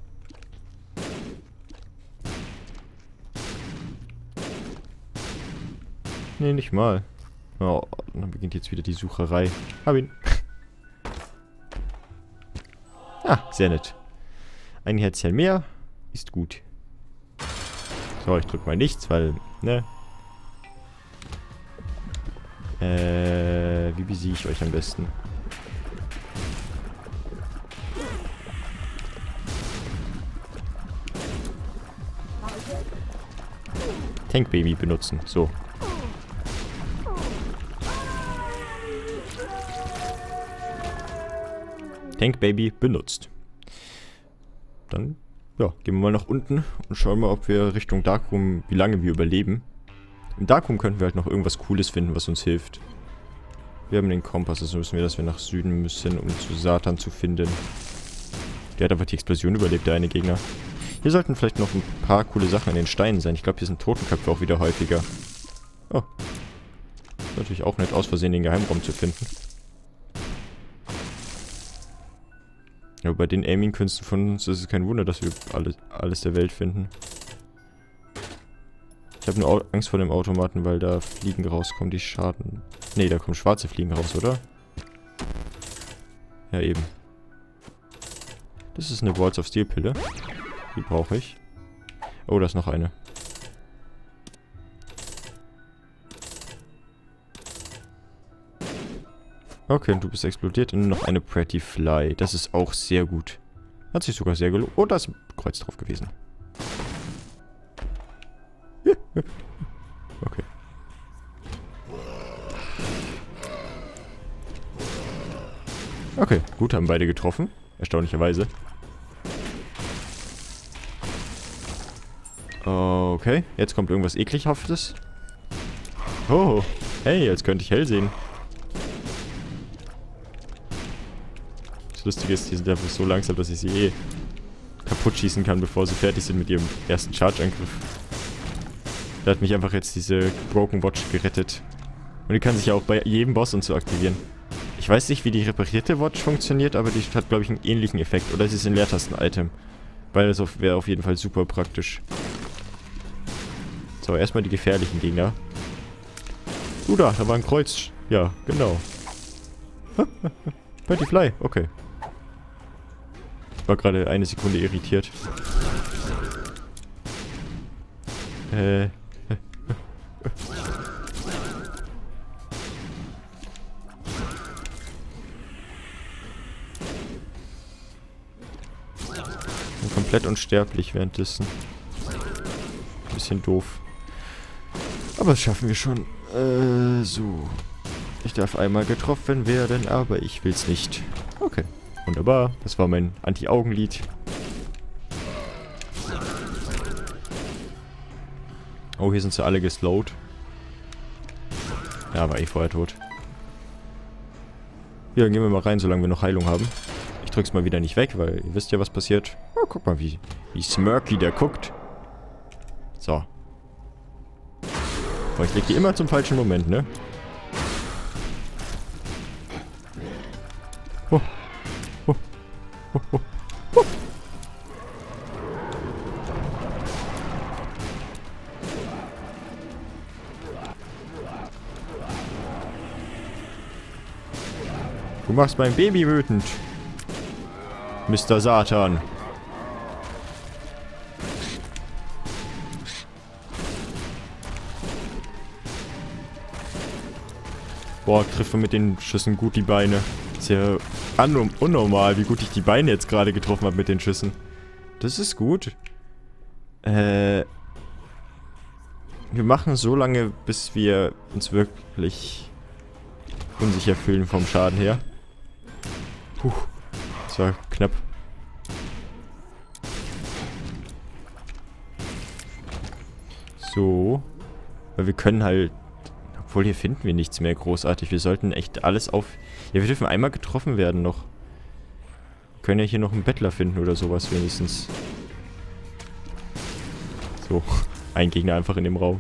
Nee, nicht mal. Oh, dann beginnt jetzt wieder die Sucherei. Hab ihn. Ah, sehr nett. Ein Herzchen mehr ist gut. So, ich drück mal nichts, weil, ne? Wie besiege ich euch am besten? Tank Baby benutzen, so. Tank Baby benutzt. Dann, ja, gehen wir mal nach unten und schauen mal, ob wir Richtung Darkroom, wie lange wir überleben. Im Darkroom könnten wir halt noch irgendwas Cooles finden, was uns hilft. Wir haben den Kompass, also müssen wir, dass wir nach Süden müssen, um zu Satan zu finden. Der hat einfach die Explosion überlebt, der eine Gegner. Hier sollten vielleicht noch ein paar coole Sachen an den Steinen sein. Ich glaube, hier sind Totenköpfe auch wieder häufiger. Oh. Ist natürlich auch nett, aus Versehen den Geheimraum zu finden. Ja, bei den Aiming-Künsten von uns ist es kein Wunder, dass wir alles der Welt finden. Ich habe nur Angst vor dem Automaten, weil da Fliegen rauskommen, die schaden. Ne, da kommen schwarze Fliegen raus, oder? Ja, eben. Das ist eine Walls of Steel Pille. Die brauche ich. Oh, da ist noch eine. Okay, und du bist explodiert. Und noch eine Pretty Fly. Das ist auch sehr gut. Hat sich sogar sehr gelohnt. Oh, da ist ein Kreuz drauf gewesen. Okay. Okay, gut, haben beide getroffen. Erstaunlicherweise. Okay, jetzt kommt irgendwas Eklighaftes. Oh, hey, jetzt könnte ich hell sehen. Das Lustige ist, die sind einfach so langsam, dass ich sie eh kaputt schießen kann, bevor sie fertig sind mit ihrem ersten Charge-Angriff. Da hat mich einfach jetzt diese Broken Watch gerettet. Und die kann sich ja auch bei jedem Boss und so aktivieren. Ich weiß nicht, wie die reparierte Watch funktioniert, aber die hat, glaube ich, einen ähnlichen Effekt. Oder sie ist ein Leertasten-Item. Weil das wäre auf jeden Fall super praktisch. So, erstmal die gefährlichen Gegner. Da war ein Kreuz. Ja, genau. Pretty Fly, okay. Ich war gerade eine Sekunde irritiert. Komplett unsterblich währenddessen. Bisschen doof. Aber das schaffen wir schon. So. Ich darf einmal getroffen werden, aber ich will's nicht. Okay. Wunderbar. Das war mein Anti-Augenlied. Oh, hier sind sie alle geslowt. Ja, war eh vorher tot. Ja, dann gehen wir mal rein, solange wir noch Heilung haben. Ich drück's mal wieder nicht weg, weil ihr wisst ja, was passiert. Oh, guck mal, wie smirky der guckt. So. Aber ich leg die immer zum falschen Moment, ne? Oh. Oh. Oh. Oh. Oh. Du machst mein Baby wütend. Mr. Satan. Boah, trifft man mit den Schüssen gut die Beine. Ist ja unnormal, wie gut ich die Beine jetzt gerade getroffen habe mit den Schüssen. Das ist gut. Wir machen so lange, bis wir uns wirklich unsicher fühlen vom Schaden her. Puh, das war knapp. So. Weil wir können halt... Obwohl, hier finden wir nichts mehr großartig. Wir sollten echt alles auf... Ja, wir dürfen einmal getroffen werden noch. Wir können ja hier noch einen Bettler finden oder sowas wenigstens. So, ein Gegner einfach in dem Raum.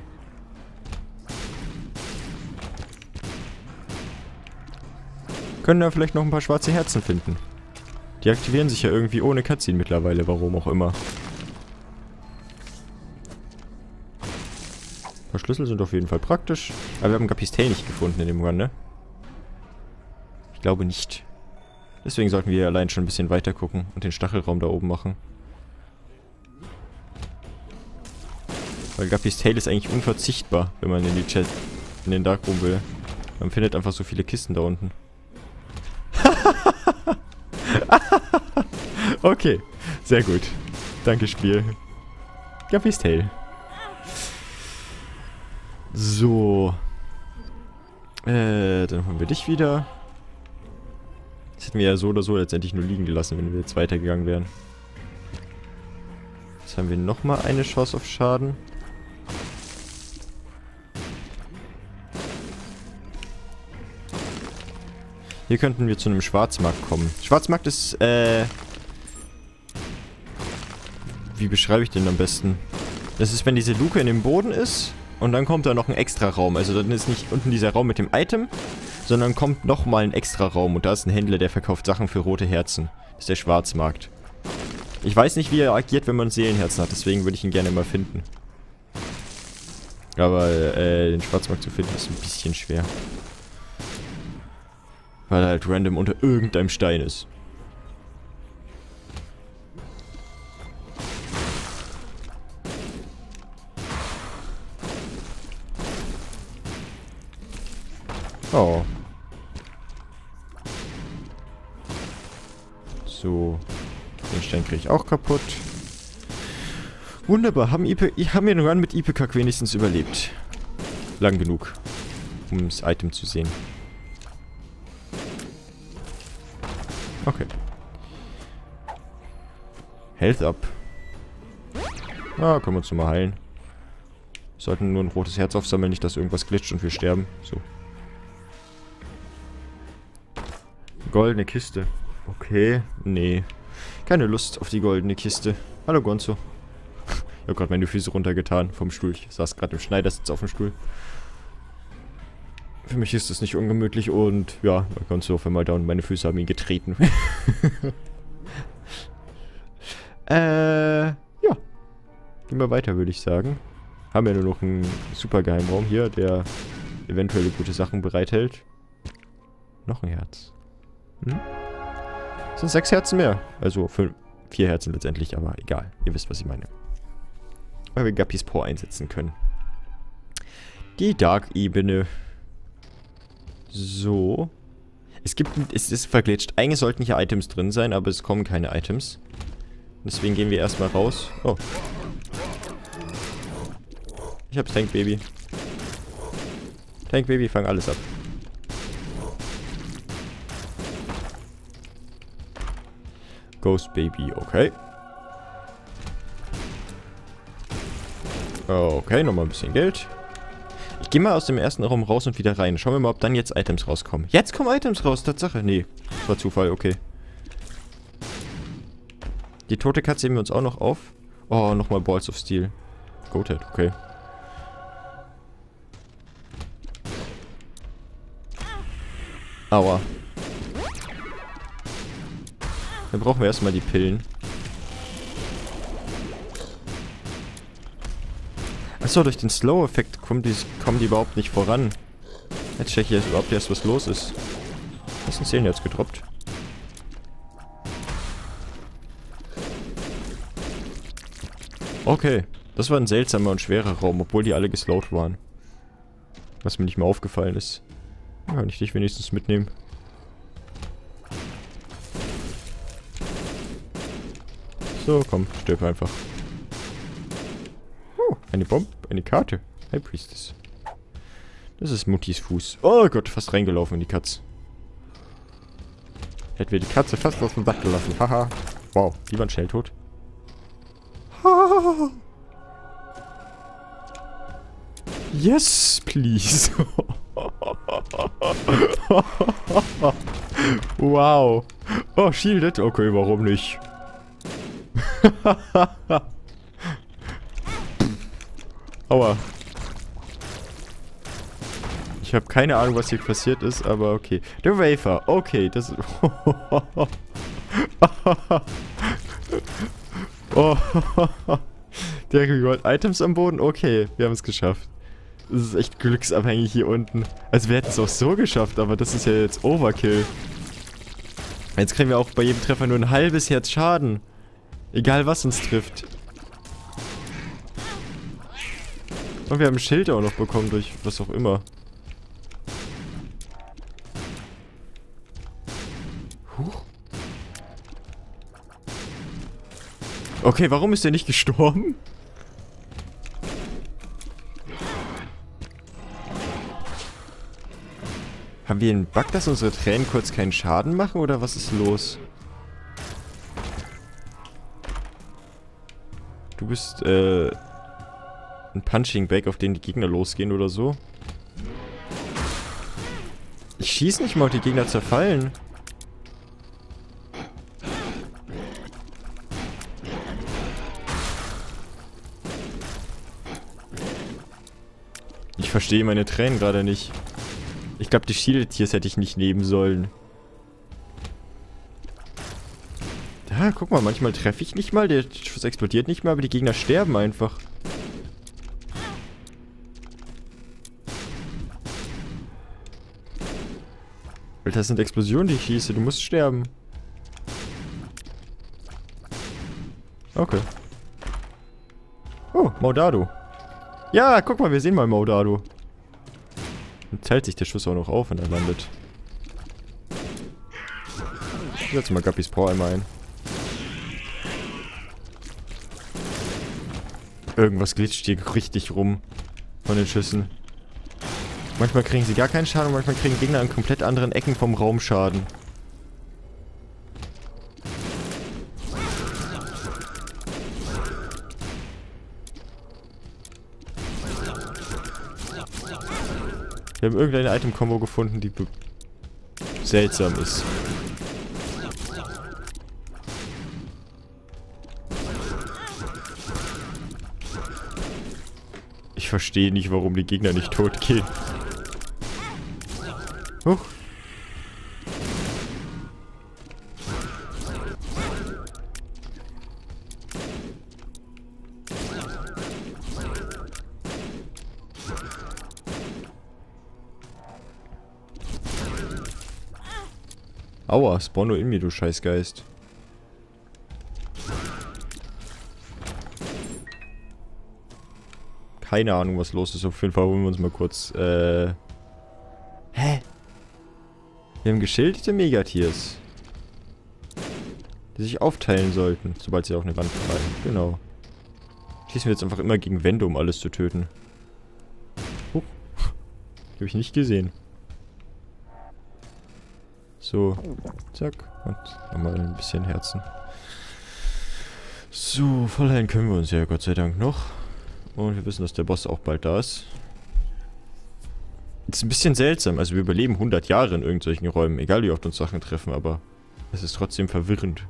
Können da vielleicht noch ein paar schwarze Herzen finden. Die aktivieren sich ja irgendwie ohne Cutscene mittlerweile, warum auch immer. Ein paar Schlüssel sind auf jeden Fall praktisch. Aber wir haben Guppys Tail nicht gefunden in dem Run, ne? Ich glaube nicht. Deswegen sollten wir allein schon ein bisschen weiter gucken und den Stachelraum da oben machen. Weil Guppys Tail ist eigentlich unverzichtbar, wenn man in den Darkroom will. Man findet einfach so viele Kisten da unten. Okay, sehr gut. Danke, Spiel. Guppys Tail. So. Dann holen wir dich wieder. Das hätten wir ja so oder so letztendlich nur liegen gelassen, wenn wir jetzt weitergegangen wären. Jetzt haben wir nochmal eine Chance auf Schaden. Hier könnten wir zu einem Schwarzmarkt kommen. Schwarzmarkt ist, wie beschreibe ich den am besten? Das ist, wenn diese Luke in dem Boden ist und dann kommt da noch ein extra Raum. Also dann ist nicht unten dieser Raum mit dem Item, sondern kommt nochmal ein extra Raum und da ist ein Händler, der verkauft Sachen für rote Herzen. Das ist der Schwarzmarkt. Ich weiß nicht, wie er agiert, wenn man Seelenherzen hat, deswegen würde ich ihn gerne mal finden. Aber, den Schwarzmarkt zu finden ist ein bisschen schwer. Weil er halt random unter irgendeinem Stein ist. Oh. So. Den Stein kriege ich auch kaputt. Wunderbar. Haben wir den Run mit Ipecac wenigstens überlebt. Lang genug, um das Item zu sehen. Okay. Health up. Ah, können wir uns nochmal heilen. Wir sollten nur ein rotes Herz aufsammeln, nicht dass irgendwas glitscht und wir sterben. So. Goldene Kiste. Okay. Nee. Keine Lust auf die goldene Kiste. Hallo Gonzo. Ich habe gerade meine Füße runtergetan vom Stuhl. Ich saß gerade im Schneidersitz auf dem Stuhl. Für mich ist das nicht ungemütlich und ja, Gonzo auf einmal da und meine Füße haben ihn getreten. Ja. Gehen wir weiter, würde ich sagen. Haben wir nur noch einen super Geheimraum hier, der eventuell gute Sachen bereithält. Noch ein Herz. Hm? Das sind 6 Herzen mehr. Also 4 Herzen letztendlich, aber egal. Ihr wisst, was ich meine. Weil wir Guppys Paw einsetzen können. Die Dark-Ebene. So. Es ist verglitscht. Eigentlich sollten hier Items drin sein, aber es kommen keine Items. Deswegen gehen wir erstmal raus. Oh. Ich hab's, Tank Baby. Tank Baby, fang alles ab. Ghost Baby, okay. Okay, nochmal ein bisschen Geld. Ich gehe mal aus dem ersten Raum raus und wieder rein. Schauen wir mal, ob dann jetzt Items rauskommen. Jetzt kommen Items raus, Tatsache. Nee, das war Zufall, okay. Die tote Katze heben wir uns auch noch auf. Oh, nochmal Balls of Steel. Goathead, okay. Aua. Dann brauchen wir erstmal die Pillen. Achso, durch den Slow-Effekt kommen die überhaupt nicht voran. Jetzt check ich jetzt überhaupt erst, was los ist. Was ist ein Seelen jetzt gedroppt? Okay, das war ein seltsamer und schwerer Raum, obwohl die alle geslowt waren. Was mir nicht mehr aufgefallen ist. Kann ich dich wenigstens mitnehmen? So, komm, stirb einfach. Oh, eine Bombe, eine Karte. High Priestess. Das ist Muttis Fuß. Oh Gott, fast reingelaufen in die Katze. Hätten wir die Katze fast aus dem Dach gelassen. Haha. Wow, die waren schnell tot. Ha. Yes, please. Wow. Oh, shielded? Okay, warum nicht? Aua. Ich habe keine Ahnung, was hier passiert ist, aber okay. Der Wafer. Okay, das ist... Oh. Der Reward Items am Boden? Okay, wir haben es geschafft. Das ist echt glücksabhängig hier unten. Also wir hätten es auch so geschafft, aber das ist ja jetzt Overkill. Jetzt kriegen wir auch bei jedem Treffer nur ein halbes Herz Schaden. Egal was uns trifft. Und wir haben ein Schild auch noch bekommen durch was auch immer. Huch. Okay, warum ist der nicht gestorben? Haben wir einen Bug, dass unsere Tränen kurz keinen Schaden machen, oder was ist los? Du bist, ein Punching Bag, auf den die Gegner losgehen oder so. Ich schieße nicht mal, und die Gegner zerfallen. Ich verstehe meine Tränen gerade nicht. Ich glaube, die Shielded Tiers hätte ich nicht nehmen sollen. Ja, guck mal, manchmal treffe ich nicht mal, der Schuss explodiert nicht mehr, aber die Gegner sterben einfach. Alter, das sind Explosionen, die ich schieße, du musst sterben. Okay. Oh, Maudado. Ja, guck mal, wir sehen mal Maudado. Dann teilt sich der Schuss auch noch auf, wenn er landet. Ich setze mal Guppys Power einmal ein. Irgendwas glitscht hier richtig rum von den Schüssen. Manchmal kriegen sie gar keinen Schaden und manchmal kriegen Gegner an komplett anderen Ecken vom Raum Schaden. Wir haben irgendeine Item-Kombo gefunden, die seltsam ist. Ich verstehe nicht, warum die Gegner nicht tot gehen. Huch. Aua, spawn nur in mir, du Scheißgeist. Keine Ahnung, was los ist. Auf jeden Fall holen wir uns mal kurz, Hä? Wir haben geschilderte Megatiers. Die sich aufteilen sollten, sobald sie auch eine Wand fallen. Genau. Schießen wir jetzt einfach immer gegen Wände, um alles zu töten. Huch. Die habe ich nicht gesehen. So. Zack. Und nochmal ein bisschen Herzen. So, vollheilen können wir uns ja Gott sei Dank noch. Und wir wissen, dass der Boss auch bald da ist. Das ist ein bisschen seltsam. Also wir überleben 100 Jahre in irgendwelchen Räumen. Egal wie oft uns Sachen treffen, aber es ist trotzdem verwirrend.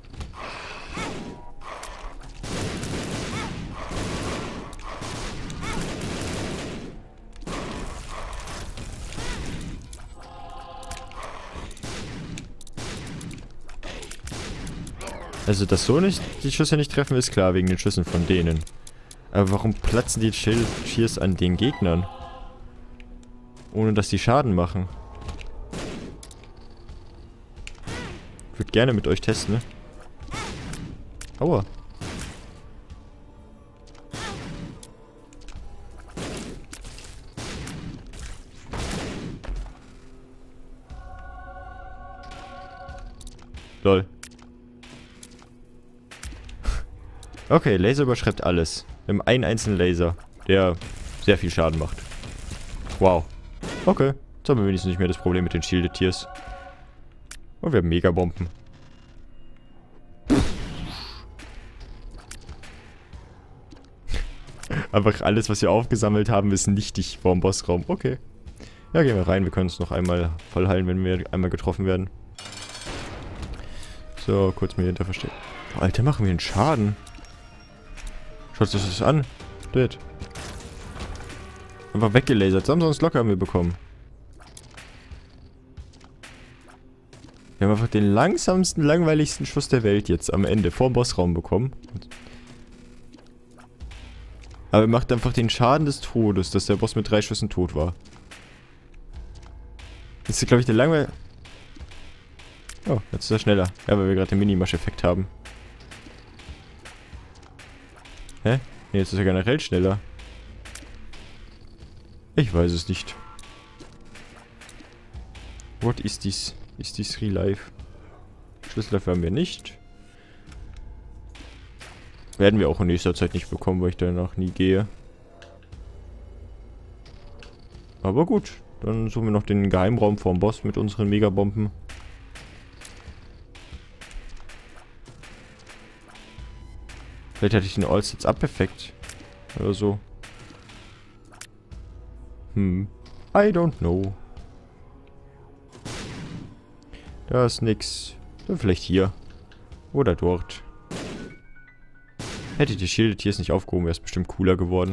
Also, dass so nicht die Schüsse nicht treffen, ist klar, wegen den Schüssen von denen. Aber warum platzen die Cheers an den Gegnern? Ohne dass die Schaden machen. Ich würde gerne mit euch testen, ne? Aua. Lol. Okay, Laser überschreibt alles. Wir haben einen einzelnen Laser, der sehr viel Schaden macht. Wow. Okay, jetzt haben wir wenigstens nicht mehr das Problem mit den Shielded Tiers. Und wir haben Megabomben. Einfach alles, was wir aufgesammelt haben, ist nichtig vorm Bossraum. Okay. Ja, gehen wir rein. Wir können uns noch einmal voll heilen, wenn wir einmal getroffen werden. So, kurz mir hinter verstecken. Oh, Alter, machen wir einen Schaden. Schaut sich das an. Dead. Einfach weggelasert. Samsongs Glocke haben wir bekommen. Wir haben einfach den langsamsten, langweiligsten Schuss der Welt jetzt am Ende, vor dem Bossraum bekommen. Aber er macht einfach den Schaden des Todes, dass der Boss mit 3 Schüssen tot war. Das ist, glaube ich, der langweilig... Oh, jetzt ist er schneller. Ja, weil wir gerade den Minimasch-Effekt haben. Hä? Nee, jetzt ist er generell schneller. Ich weiß es nicht. What is this? Ist dies Real Life? Schlüssel dafür haben wir nicht. Werden wir auch in nächster Zeit nicht bekommen, weil ich danach nie gehe. Aber gut. Dann suchen wir noch den Geheimraum vorm Boss mit unseren Megabomben. Vielleicht hatte ich den All-Sets-Up-Effekt. Oder so. I don't know. Da ist nix. Dann vielleicht hier. Oder dort. Hätte ich die Shielded Tiers nicht aufgehoben, wäre es bestimmt cooler geworden.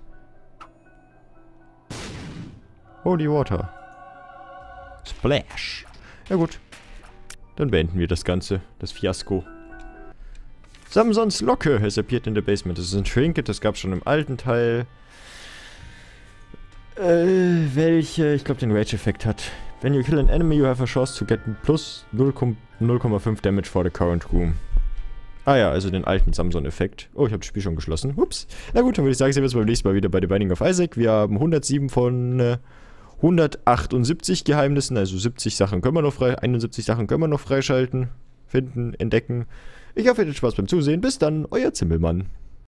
Holy Water. Splash. Ja gut. Dann beenden wir das Ganze. Das Fiasko. Samsons Locke has appeared in the basement. Das ist ein Trinket, das gab es schon im alten Teil. Welche, ich glaube, den Rage-Effekt hat. When you kill an enemy, you have a chance to get plus 0,5 Damage for the current room. Ah ja, also den alten Samson-Effekt. Oh, ich habe das Spiel schon geschlossen. Ups. Na gut, dann würde ich sagen, sehen wir uns beim nächsten Mal wieder bei The Binding of Isaac. Wir haben 107 von 178 Geheimnissen, also 70 Sachen können wir noch 71 Sachen können wir noch freischalten, finden, entdecken. Ich hoffe, ihr hattet Spaß beim Zusehen. Bis dann, euer Zimmelmann.